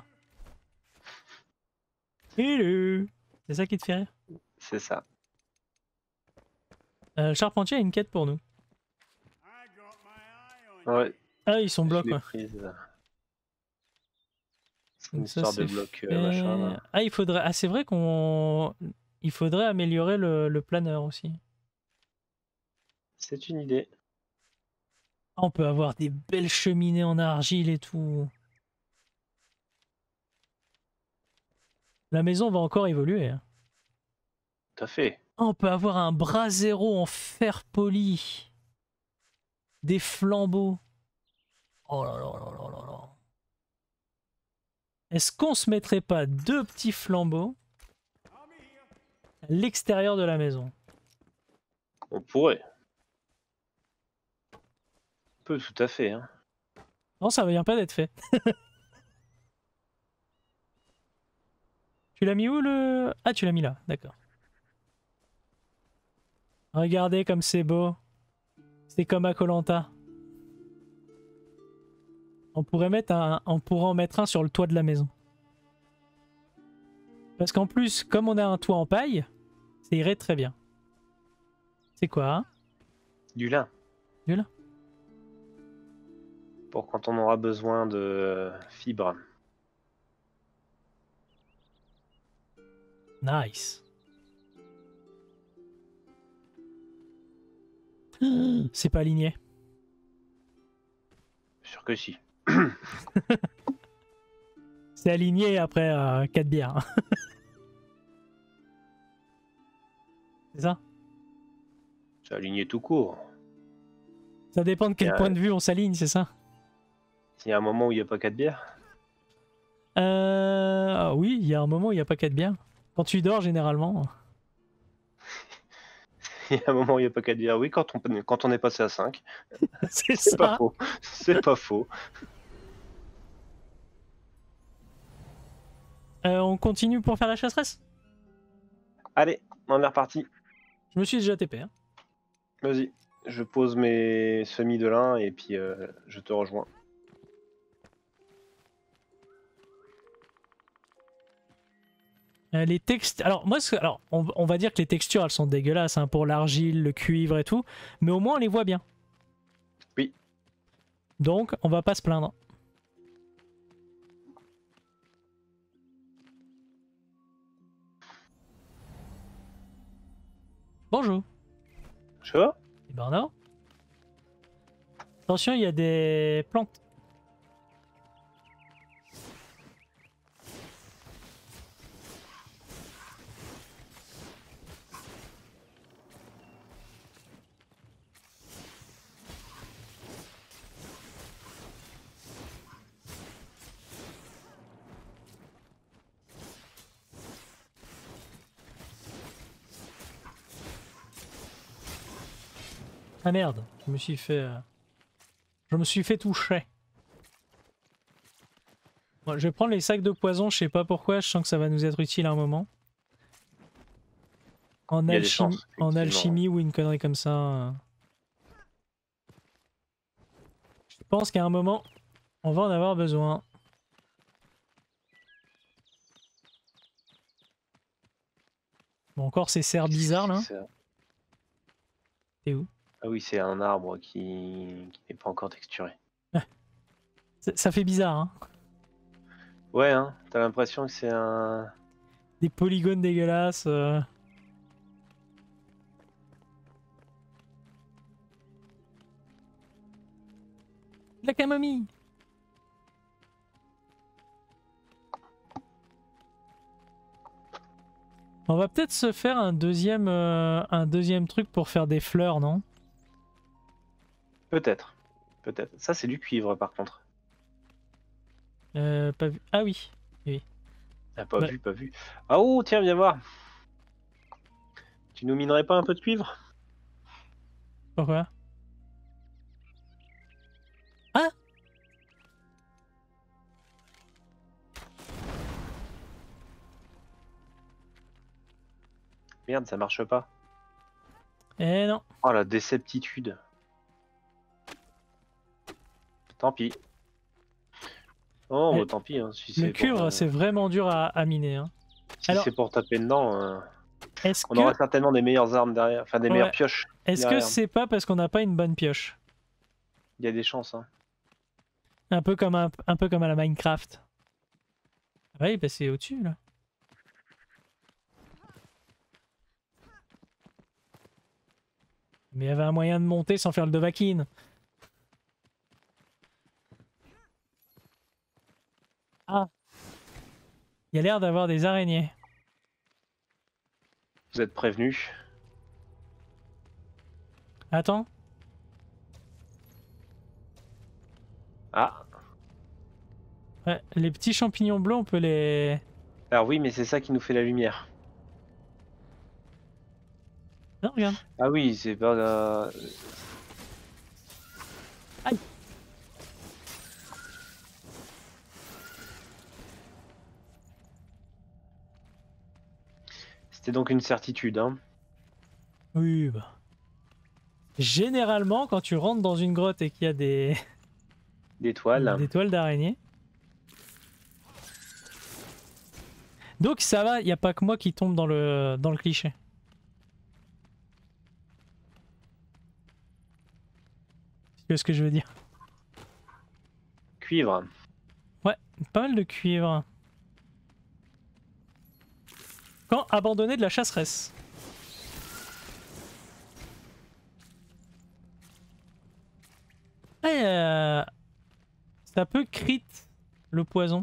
Hello. C'est ça qui te fait rire? C'est ça. Euh, le charpentier a une quête pour nous. Ouais, Ah, ils sont je blocs, l'ai ouais. prise. C'est une Donc ça, histoire de c'est bloc fait. euh, machin. Là. Ah, il faudrait. Ah, c'est vrai qu'on. Il faudrait améliorer le, le planeur aussi. C'est une idée. Ah, on peut avoir des belles cheminées en argile et tout. La maison va encore évoluer. Hein. Tout à fait. Ah, on peut avoir un brasero en fer poli. Des flambeaux. Oh là là là là là là. Est-ce qu'on se mettrait pas deux petits flambeaux à l'extérieur de la maison? On pourrait. On peut tout à fait. Hein. Non, ça vient pas d'être fait. Tu l'as mis où le... Ah, tu l'as mis là, d'accord. Regardez comme c'est beau. C'est comme à koh lanta. On pourrait mettre un... On pourrait en mettre un sur le toit de la maison. Parce qu'en plus, comme on a un toit en paille, ça irait très bien. C'est quoi hein? Du lin. Du lin. Pour quand on aura besoin de fibres. Nice. C'est pas aligné. Sûr que si. C'est aligné après euh, quatre bières. C'est ça? C'est aligné tout court. Ça dépend de quel Yeah. point de vue on s'aligne, c'est ça? S'il y a un moment où il n'y a pas quatre bières. Euh... ah oui, il y a un moment où il n'y a pas quatre bières. Quand tu dors, généralement. Il y a un moment où il n'y a pas quatre bières. Oui, quand on, quand on est passé à cinq. C'est C'est pas ça. faux. C'est pas faux. Euh, on continue pour faire la chasseresse? Allez, on est reparti. Je me suis déjà T P. Hein. Vas-y. Je pose mes semis de lin et puis euh, je te rejoins. Euh, les textes. Alors, moi, ce- alors on, on va dire que les textures, elles sont dégueulasses hein, pour l'argile, le cuivre et tout. Mais au moins, on les voit bien. Oui. Donc, on va pas se plaindre. Bonjour. Chaud? Et ben non. Attention, il y a des plantes. Ah merde, je me suis fait... euh, Je me suis fait toucher. Bon, je vais prendre les sacs de poison, je sais pas pourquoi, je sens que ça va nous être utile à un moment. En, Il y a des alchimie, chances, en effectivement. alchimie ou une connerie comme ça. euh. Je pense qu'à un moment, on va en avoir besoin. Bon, encore ces serres bizarres là. C'est ça. T'es où? Ah oui, c'est un arbre qui, qui n'est pas encore texturé. Ça, ça fait bizarre, hein. Ouais, hein, t'as l'impression que c'est un... Des polygones dégueulasses. euh. De la camomille. On va peut-être se faire un deuxième, euh, un deuxième truc pour faire des fleurs, non? Peut-être. Peut-être. Ça, c'est du cuivre, par contre. Euh, pas vu. Ah oui. Ah, pas Ouais. vu, pas vu. Ah oh, tiens, viens voir. Tu nous minerais pas un peu de cuivre? Pourquoi? Ah! Merde, ça marche pas. Eh non. Oh, la déceptitude. Tant pis. Oh, Eh, bah, tant pis. Hein, si Le c'est cuivre, pour, euh, c'est vraiment dur à, à miner. Hein. si Alors- c'est pour taper dedans, euh, Est-ce on que aura certainement des meilleures armes derrière. Enfin, des Ouais. meilleures pioches. est-ce que derrière. c'est pas parce qu'on n'a pas une bonne pioche? Il y a des chances. Hein. Un peu comme un, un peu comme à la Minecraft. Oui, bah c'est au-dessus là. Mais il y avait un moyen de monter sans faire le Dovahkiin. Ah. Il y a l'air d'avoir des araignées. Vous êtes prévenus. Attends. Ah. Ouais, les petits champignons bleus, on peut les... Alors oui, mais c'est ça qui nous fait la lumière. Non, regarde. Ah oui, c'est pas... euh, Aïe. C'était donc une certitude. Hein. Oui, bah. Généralement, quand tu rentres dans une grotte et qu'il y a des, Des toiles. des toiles d'araignée. Donc ça va, il n'y a pas que moi qui tombe dans le, dans le cliché. Tu vois ce que je veux dire? Cuivre. Ouais, pas mal de cuivre. Quand abandonner de la chasseresse? Et euh, ça peut crit le poison.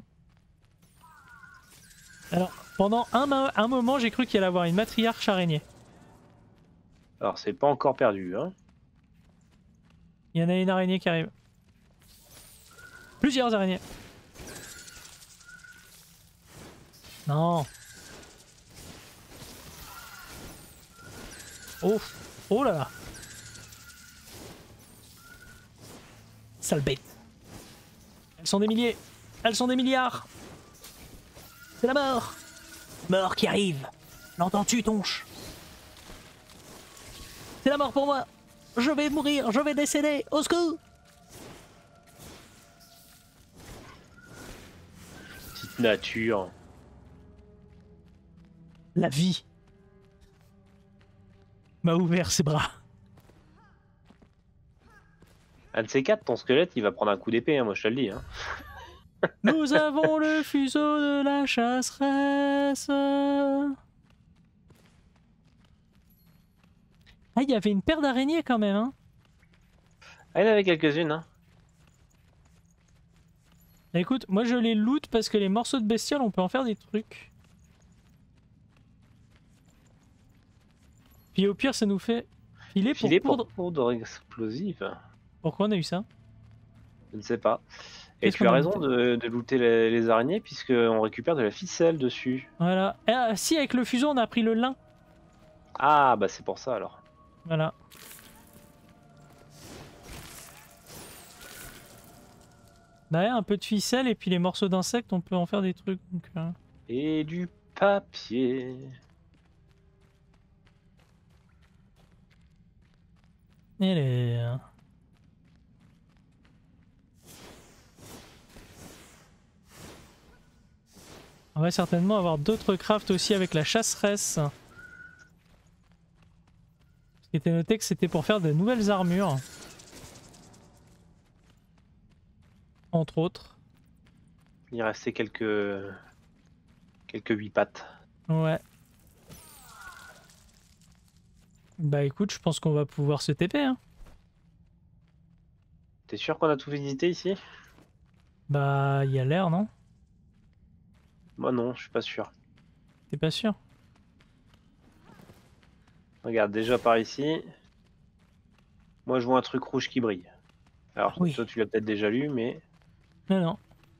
Alors, pendant un, un moment, j'ai cru qu'il allait avoir une matriarche araignée. Alors, c'est pas encore perdu. Hein. Il y en a une araignée qui arrive. Plusieurs araignées. Non. Oh, oh là là. Sale bête. Elles sont des milliers. Elles sont des milliards. C'est la mort. Mort qui arrive. L'entends-tu, Tonche? C'est la mort pour moi. Je vais mourir, je vais décéder. Au secours. Petite nature. La vie m'a ouvert ses bras. Un de ces quatre, ton squelette, il va prendre un coup d'épée, hein, moi je te le dis. Hein. Nous avons le fuseau de la chasseresse. Ah, il y avait une paire d'araignées quand même, hein. Ah, il y en avait quelques-unes, hein. Bah, écoute, moi je les loot parce que les morceaux de bestiole, on peut en faire des trucs. Puis au pire, ça nous fait filer pour Filet pour poudre. poudre explosive. Pourquoi on a eu ça? Je ne sais pas. Et Qu'est-ce tu qu'on as a raison looté? de, de looter les, les araignées puisqu'on récupère de la ficelle dessus. Voilà. Ah, si, avec le fuseau, on a pris le lin. Ah bah c'est pour ça alors. Voilà. Bah ouais, un peu de ficelle et puis les morceaux d'insectes, on peut en faire des trucs. Donc, euh... Et du papier. Et les... On va certainement avoir d'autres crafts aussi avec la chasseresse. Ce qui était noté que c'était pour faire de nouvelles armures. Entre autres. Il restait quelques quelques huit pattes. Ouais. Bah écoute, je pense qu'on va pouvoir se T P, hein. T'es sûr qu'on a tout visité ici? Bah, il y a l'air, non? Moi non, je suis pas sûr. T'es pas sûr? Regarde, déjà par ici. Moi je vois un truc rouge qui brille. Alors Oui. toi tu l'as peut-être déjà lu, mais Non, non.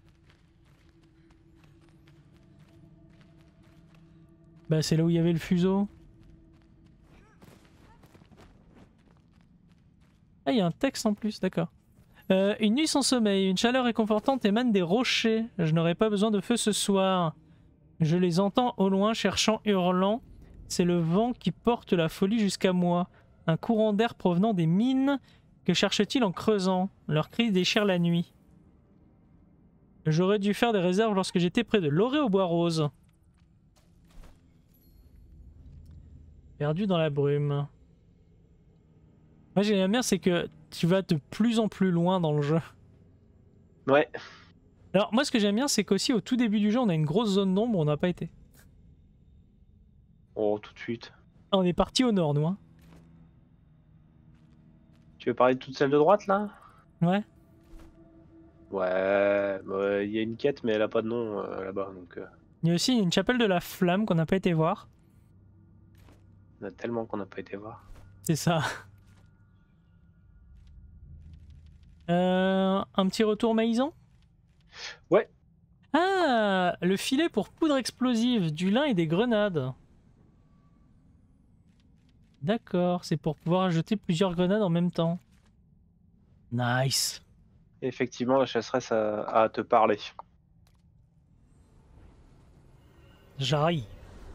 Bah c'est là où il y avait le fuseau. Ah, il y a un texte en plus, d'accord. Euh, une nuit sans sommeil, une chaleur réconfortante émane des rochers. Je n'aurai pas besoin de feu ce soir. Je les entends au loin, cherchant, hurlant. C'est le vent qui porte la folie jusqu'à moi. Un courant d'air provenant des mines. Que cherchent-ils en creusant? Leurs cris déchirent la nuit. J'aurais dû faire des réserves lorsque j'étais près de l'orée au bois rose. Perdu dans la brume. Moi j'ai bien, c'est que tu vas de plus en plus loin dans le jeu. ouais. Alors moi ce que j'aime bien, c'est qu'aussi au tout début du jeu, on a une grosse zone d'ombre où on n'a pas été. Oh tout de suite. Ah, on est parti au nord, nous. Hein. Tu veux parler de toute celle de droite là? Ouais. Ouais, bah, il y a une quête mais elle a pas de nom euh, là-bas donc. Euh... Il y a aussi une chapelle de la flamme qu'on n'a pas été voir. Il y en a tellement qu'on n'a pas été voir. C'est ça. Euh, un petit retour maïsan? Ouais. Ah, le filet pour poudre explosive, du lin et des grenades. D'accord, c'est pour pouvoir jeter plusieurs grenades en même temps. Nice. Effectivement, la chasseresse a, a à te parler. J'arrive.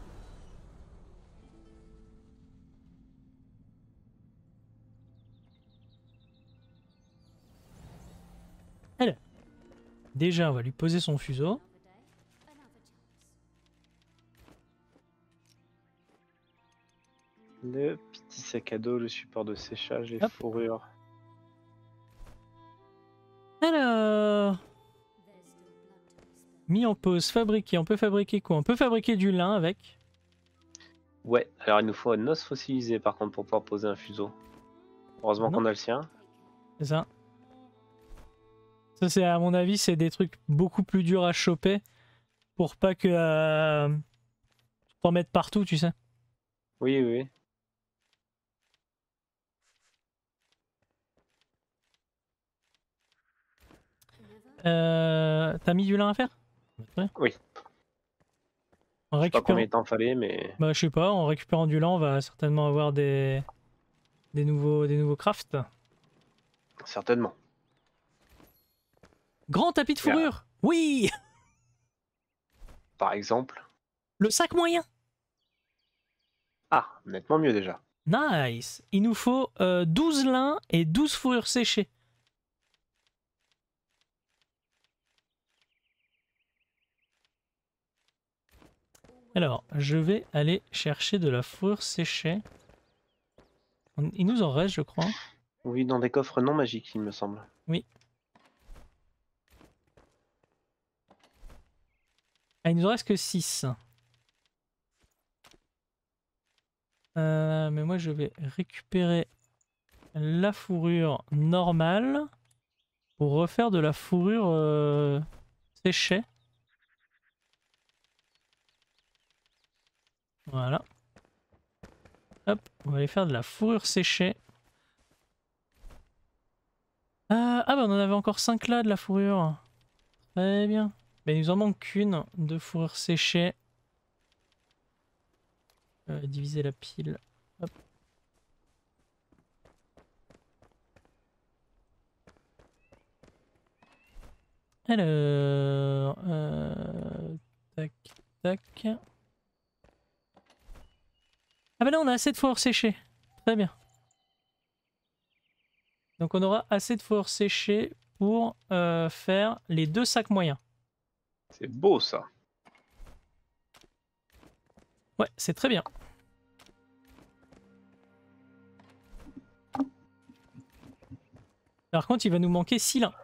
Elle. Déjà, on va lui poser son fuseau. Le petit sac à dos, le support de séchage, les Hop. fourrures. Alors, mis en pause, fabriquer. On peut fabriquer quoi? On peut fabriquer du lin avec. Ouais, alors il nous faut un os fossilisé par contre pour pouvoir poser un fuseau. Heureusement Non. qu'on a le sien. C'est ça. Ça, c'est à mon avis, c'est des trucs beaucoup plus durs à choper pour pas que euh, t'en mettes partout, tu sais. Oui, oui, oui. Euh, T'as mis du lin à faire? Ouais. Oui. En Je sais pas combien récupérant... de temps fallait, mais Bah, je sais pas, en récupérant du lin, on va certainement avoir des, des nouveaux, des nouveaux crafts. certainement. Grand tapis de Yeah. fourrure! Oui! Par exemple. Le sac moyen! Ah, nettement mieux déjà. Nice! Il nous faut euh, douze lins et douze fourrures séchées. Alors, je vais aller chercher de la fourrure séchée. Il nous en reste, je crois. Oui, dans des coffres non magiques, il me semble. Oui. Ah, il nous en reste que six. Euh, mais moi je vais récupérer la fourrure normale pour refaire de la fourrure euh, séchée. Voilà. Hop, on va aller faire de la fourrure séchée. Euh, ah bah on en avait encore cinq là de la fourrure. Très bien. Mais il nous en manque qu'une de fourrure séchée. Euh, diviser la pile. Hop. Alors... Euh, tac, tac. Ah bah là on a assez de fourrure séchée. Très bien. Donc on aura assez de fourrure séchée pour euh, faire les deux sacs moyens. C'est beau ça. Ouais, c'est très bien. Par contre, il va nous manquer six lins.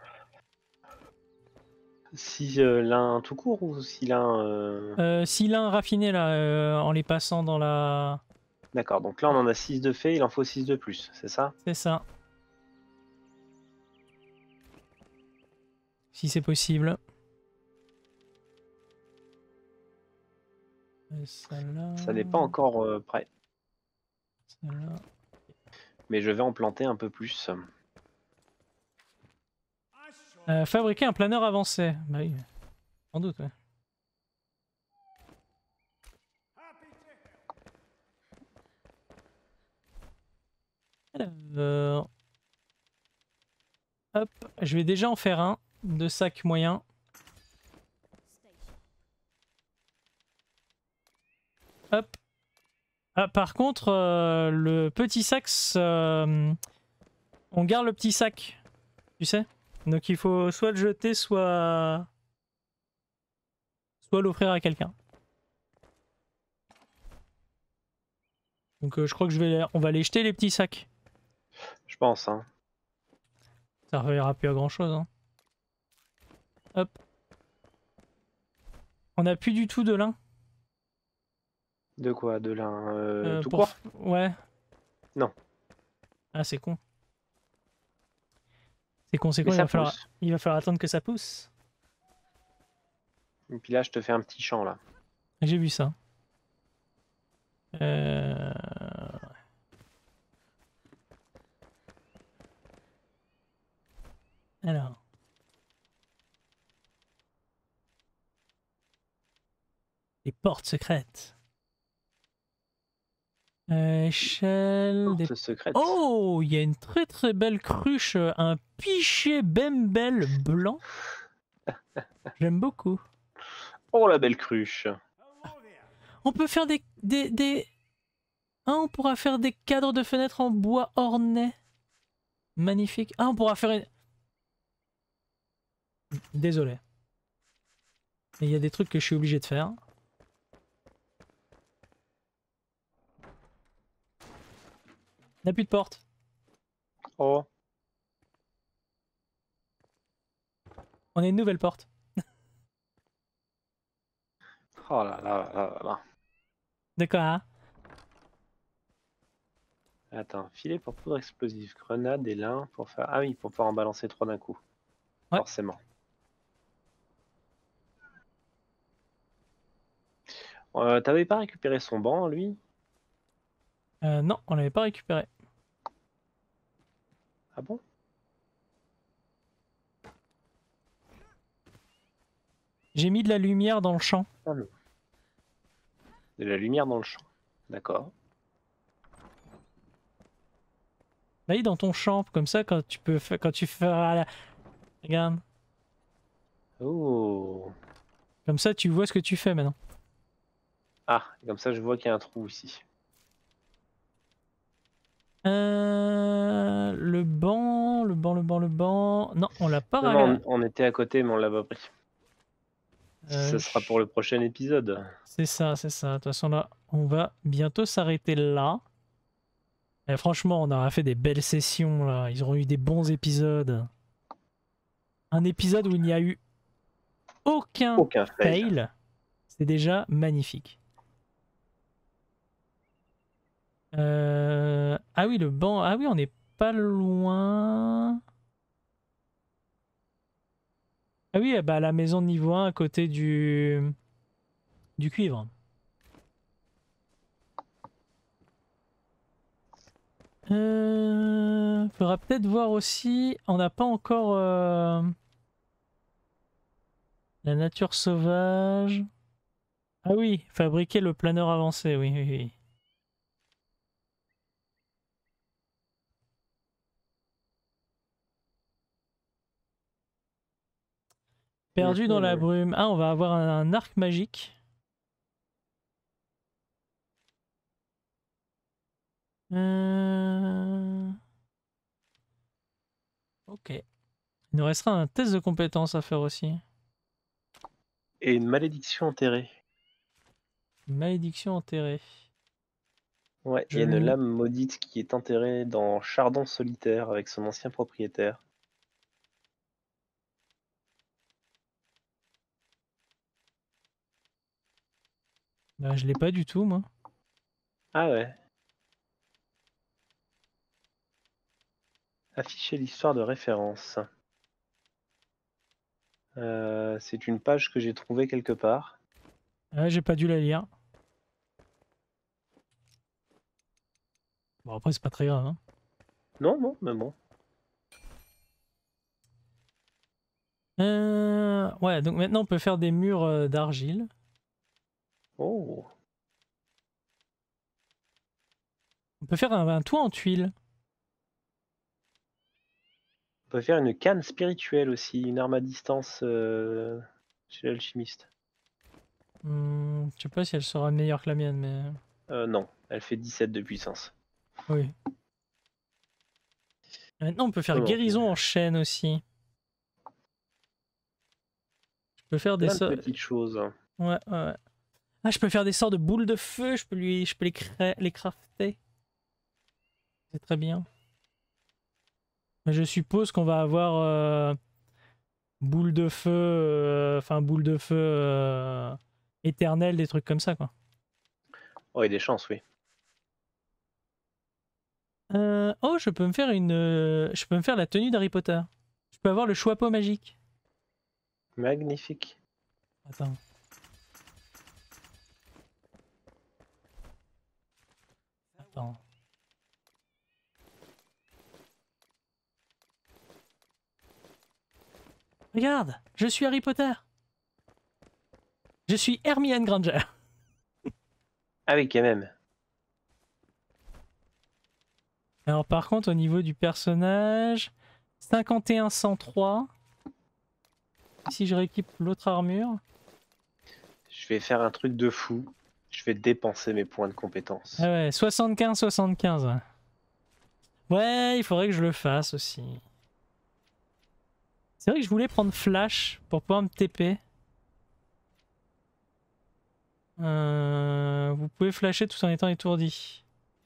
Si euh, l'un tout court ou si l'un... Euh... Euh, six lins raffinés là, euh, en les passant dans la... D'accord, donc là on en a six de fait, il en faut six de plus, c'est ça? C'est ça. Si c'est possible. Et ça là... Ça n'est pas encore euh, prêt, Ça là... mais je vais en planter un peu plus. Euh, fabriquer un planeur avancé. Bah oui, sans doute, ouais. Alors... Hop, je vais déjà en faire un de sac moyen. Hop. Ah, par contre, euh, le petit sac, euh, on garde le petit sac, tu sais. Donc il faut soit le jeter, soit, soit l'offrir à quelqu'un. Donc euh, je crois que je vais, on va les jeter les petits sacs. Je pense, hein. Ça servira plus à grand chose. Hein. Hop. On a plus du tout de lin. De quoi? De l'un euh, Euh, tout pour... court? Ouais. Non. Ah c'est con. C'est con, c'est con, Mais il ça va, falloir... pousse. il va falloir attendre que ça pousse. Et puis là je te fais un petit champ là. J'ai vu ça. Euh... Alors. Les portes secrètes. Euh, échelle des... Porte secrète. Oh, il y a une très très belle cruche, un pichet bembel blanc. J'aime beaucoup. Oh la belle cruche. On peut faire des... des, des... Ah, on pourra faire des cadres de fenêtres en bois ornés. Magnifique. Ah, on pourra faire une... Désolé. Mais il y a des trucs que je suis obligé de faire. On n'a plus de porte. Oh. On a une nouvelle porte. Oh là là là là là. D'accord, hein. Attends, filet pour poudre explosive, grenade et lin pour faire... Ah oui, pour pouvoir en balancer trois d'un coup. Ouais. Forcément. Euh, T'avais pas récupéré son banc, lui? Euh, non, on l'avait pas récupéré. Ah bon? J'ai mis de la lumière dans le champ. Ah non. De la lumière dans le champ. D'accord. Bah oui, dans ton champ, comme ça, quand tu peux, fa- quand tu feras la... Regarde. Oh. Comme ça, tu vois ce que tu fais maintenant. Ah, comme ça je vois qu'il y a un trou ici. Euh, le banc, le banc, le banc, le banc. Non, on l'a pas Non, ra- non, on, on était à côté mais on l'a pas pris. Euh, Ce sera pour le prochain épisode. C'est ça, c'est ça. De toute façon, là, on va bientôt s'arrêter là. Et franchement, on aura fait des belles sessions là. Ils auront eu des bons épisodes. Un épisode où il n'y a eu aucun, Aucun fail. fail, c'est déjà magnifique. Euh... Ah oui, le banc. Ah oui, on n'est pas loin. Ah oui, bah la maison de niveau un à côté du, du cuivre. Euh... Faudra peut-être voir aussi. On n'a pas encore euh... la nature sauvage. Ah oui, fabriquer le planeur avancé, oui, oui, oui. Perdu dans la Mhm. brume. Ah, on va avoir un, un arc magique. Euh... Ok. Il nous restera un test de compétences à faire aussi. Et une malédiction enterrée. Malédiction enterrée. Ouais, il Je y a une le... lame maudite qui est enterrée dans Chardon solitaire avec son ancien propriétaire. Bah, je l'ai pas du tout, moi. Ah ouais. Afficher l'histoire de référence. Euh, c'est une page que j'ai trouvée quelque part. Ah, j'ai pas dû la lire. Bon, après, c'est pas très grave. Hein. Non, non, mais bon. Euh... Ouais, donc maintenant, on peut faire des murs euh, d'argile. Oh. On peut faire un, un toit en tuiles. On peut faire une canne spirituelle aussi, une arme à distance euh, chez l'alchimiste. Hmm, je sais pas si elle sera meilleure que la mienne, mais... Euh, non, elle fait dix-sept de puissance. Oui. Maintenant, on peut faire Non, non, guérison en chaîne aussi. Je peux faire des plein de sorts... petites choses. Ouais, ouais, ouais. Ah, je peux faire des sorts de boules de feu. Je peux, lui... je peux les, cra... les crafter. C'est très bien. Mais je suppose qu'on va avoir... Euh... boule de feu... euh, Enfin, boule de feu... Euh... éternelle, des trucs comme ça, quoi. Oh, il y a des chances, oui. Euh... Oh, je peux me faire une... euh, Je peux me faire la tenue d'Harry Potter. Je peux avoir le choix-peau magique. Magnifique. Attends. Attends. Regarde, je suis Harry Potter. Je suis Hermione Granger. Ah oui, quand même. Alors par contre, au niveau du personnage, cinquante et un cent trois. Si je rééquipe l'autre armure. Je vais faire un truc de fou. Je vais dépenser mes points de compétence. Ah ouais, soixante-quinze soixante-quinze. Ouais, il faudrait que je le fasse aussi. C'est vrai que je voulais prendre Flash pour pouvoir me T P. Euh, vous pouvez flasher tout en étant étourdi.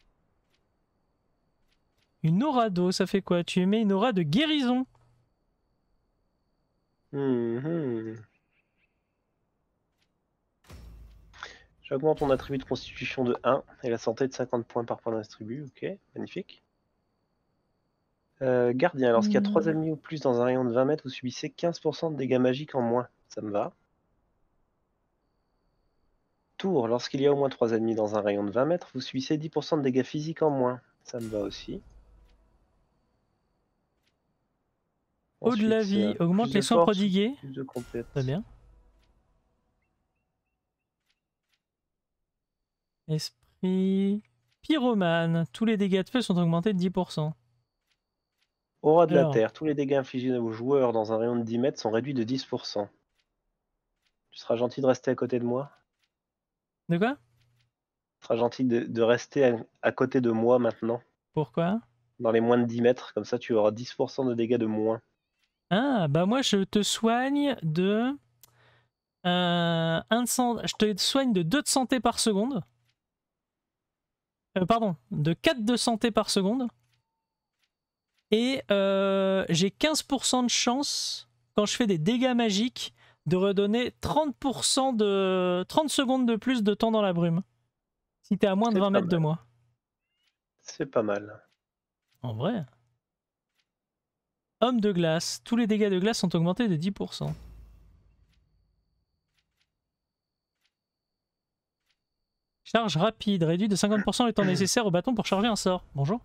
Une aura d'eau, ça fait quoi? Tu émets une aura de guérison. Mmh. J'augmente ton attribut de constitution de un et la santé de cinquante points par point d'attribut. Ok, magnifique. Euh, gardien, lorsqu'il y a trois Mmh. ennemis ou plus dans un rayon de vingt mètres, vous subissez quinze pour cent de dégâts magiques en moins. Ça me va. Tour, lorsqu'il y a au moins trois ennemis dans un rayon de vingt mètres, vous subissez dix pour cent de dégâts physiques en moins. Ça me va aussi. Eau de la Ensuite, vie, euh, augmente plus les de soins force, prodigués. plus de compète. Très bien. Esprit pyromane. Tous les dégâts de feu sont augmentés de dix pour cent. Aura de la Alors, terre, tous les dégâts infligés aux joueurs dans un rayon de dix mètres sont réduits de dix pour cent. Tu seras gentil de rester à côté de moi? de quoi? Tu seras gentil de, de rester à, à côté de moi maintenant, Pourquoi? dans les moins de dix mètres, comme ça tu auras dix pour cent de dégâts de moins. Ah, bah moi je te soigne de... Euh, un de sang- Je te soigne de deux de santé par seconde. Euh, pardon, de quatre de santé par seconde. Et euh, j'ai quinze pour cent de chance, quand je fais des dégâts magiques, de redonner trente pour cent de... trente secondes de plus de temps dans la brume. Si t'es à moins de C'est vingt pas mètres de mal. moi. C'est pas mal. En vrai. Homme de glace. Tous les dégâts de glace sont augmentés de dix pour cent. Charge rapide. Réduit de cinquante pour cent le temps nécessaire au bâton pour charger un sort. Bonjour.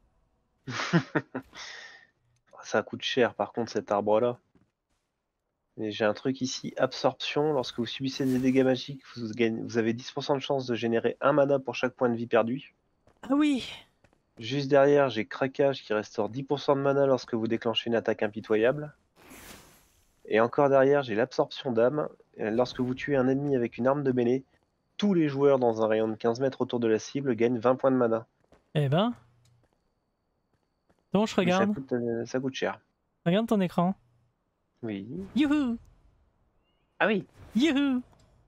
Ça coûte cher par contre cet arbre-là. Et j'ai un truc ici, absorption. Lorsque vous subissez des dégâts magiques, vous, gagnez, vous avez dix pour cent de chance de générer un mana pour chaque point de vie perdu. Ah oui. Juste derrière, j'ai craquage qui restaure dix pour cent de mana lorsque vous déclenchez une attaque impitoyable. Et encore derrière, j'ai l'absorption d'âme. Lorsque vous tuez un ennemi avec une arme de mêlée, tous les joueurs dans un rayon de quinze mètres autour de la cible gagnent vingt points de mana. Eh ben. Donc je Mais regarde. Ça coûte, euh, ça coûte cher. Regarde ton écran. Oui. Youhou. Ah oui. Youhou.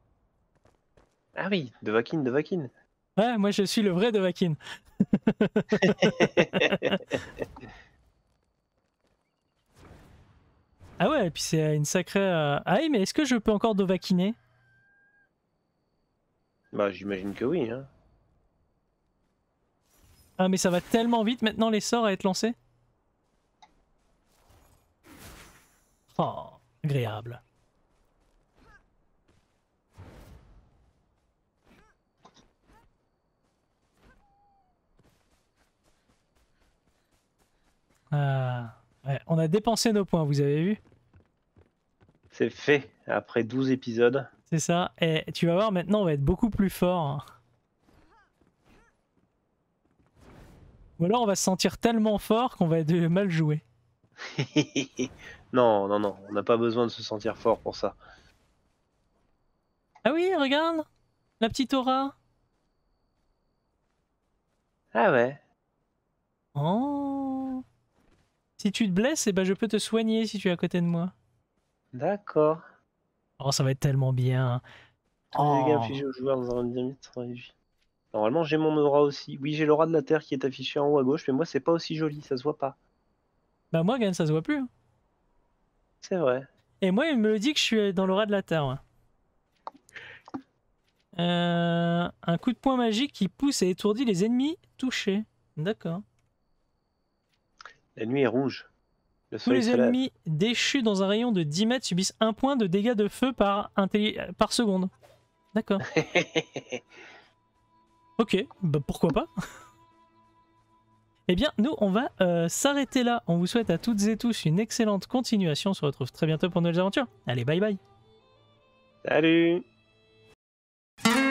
Ah oui, Dovahkiin, Dovahkiin. Ouais, moi je suis le vrai Dovahkiin. Ah ouais, et puis c'est une sacrée... euh, Ah oui, mais est-ce que je peux encore Dovahkiiner? Bah j'imagine que oui. Hein. Ah mais ça va tellement vite maintenant les sorts à être lancés. Oh, agréable. Ah, ouais, on a dépensé nos points, vous avez vu? C'est fait après douze épisodes. C'est ça. Et tu vas voir, maintenant on va être beaucoup plus fort. Hein. Ou alors on va se sentir tellement fort qu'on va être mal joué. Non, non, non, on n'a pas besoin de se sentir fort pour ça. Ah oui, regarde, la petite aura. Ah ouais. Oh. Si tu te blesses, eh ben je peux te soigner si tu es à côté de moi. D'accord. Oh, ça va être tellement bien. Tous les dégâts Oh. infligés aux joueurs dans un dynamite sont réduits. Normalement, j'ai mon aura aussi. Oui, j'ai l'aura de la Terre qui est affiché en haut à gauche, mais moi, c'est pas aussi joli, ça se voit pas. Bah moi, Gan, ça se voit plus. Hein. C'est vrai. Et moi, il me le dit que je suis dans l'aura de la Terre. Ouais. Euh, un coup de poing magique qui pousse et étourdit les ennemis touchés. D'accord. La nuit est rouge. Le Tous soleil les se lève. ennemis déchus dans un rayon de dix mètres subissent un point de dégâts de feu par, par seconde. D'accord. Ok, bah pourquoi pas. Eh bien, nous, on va euh, s'arrêter là. On vous souhaite à toutes et tous une excellente continuation. On se retrouve très bientôt pour de nouvelles aventures. Allez, bye bye. Salut!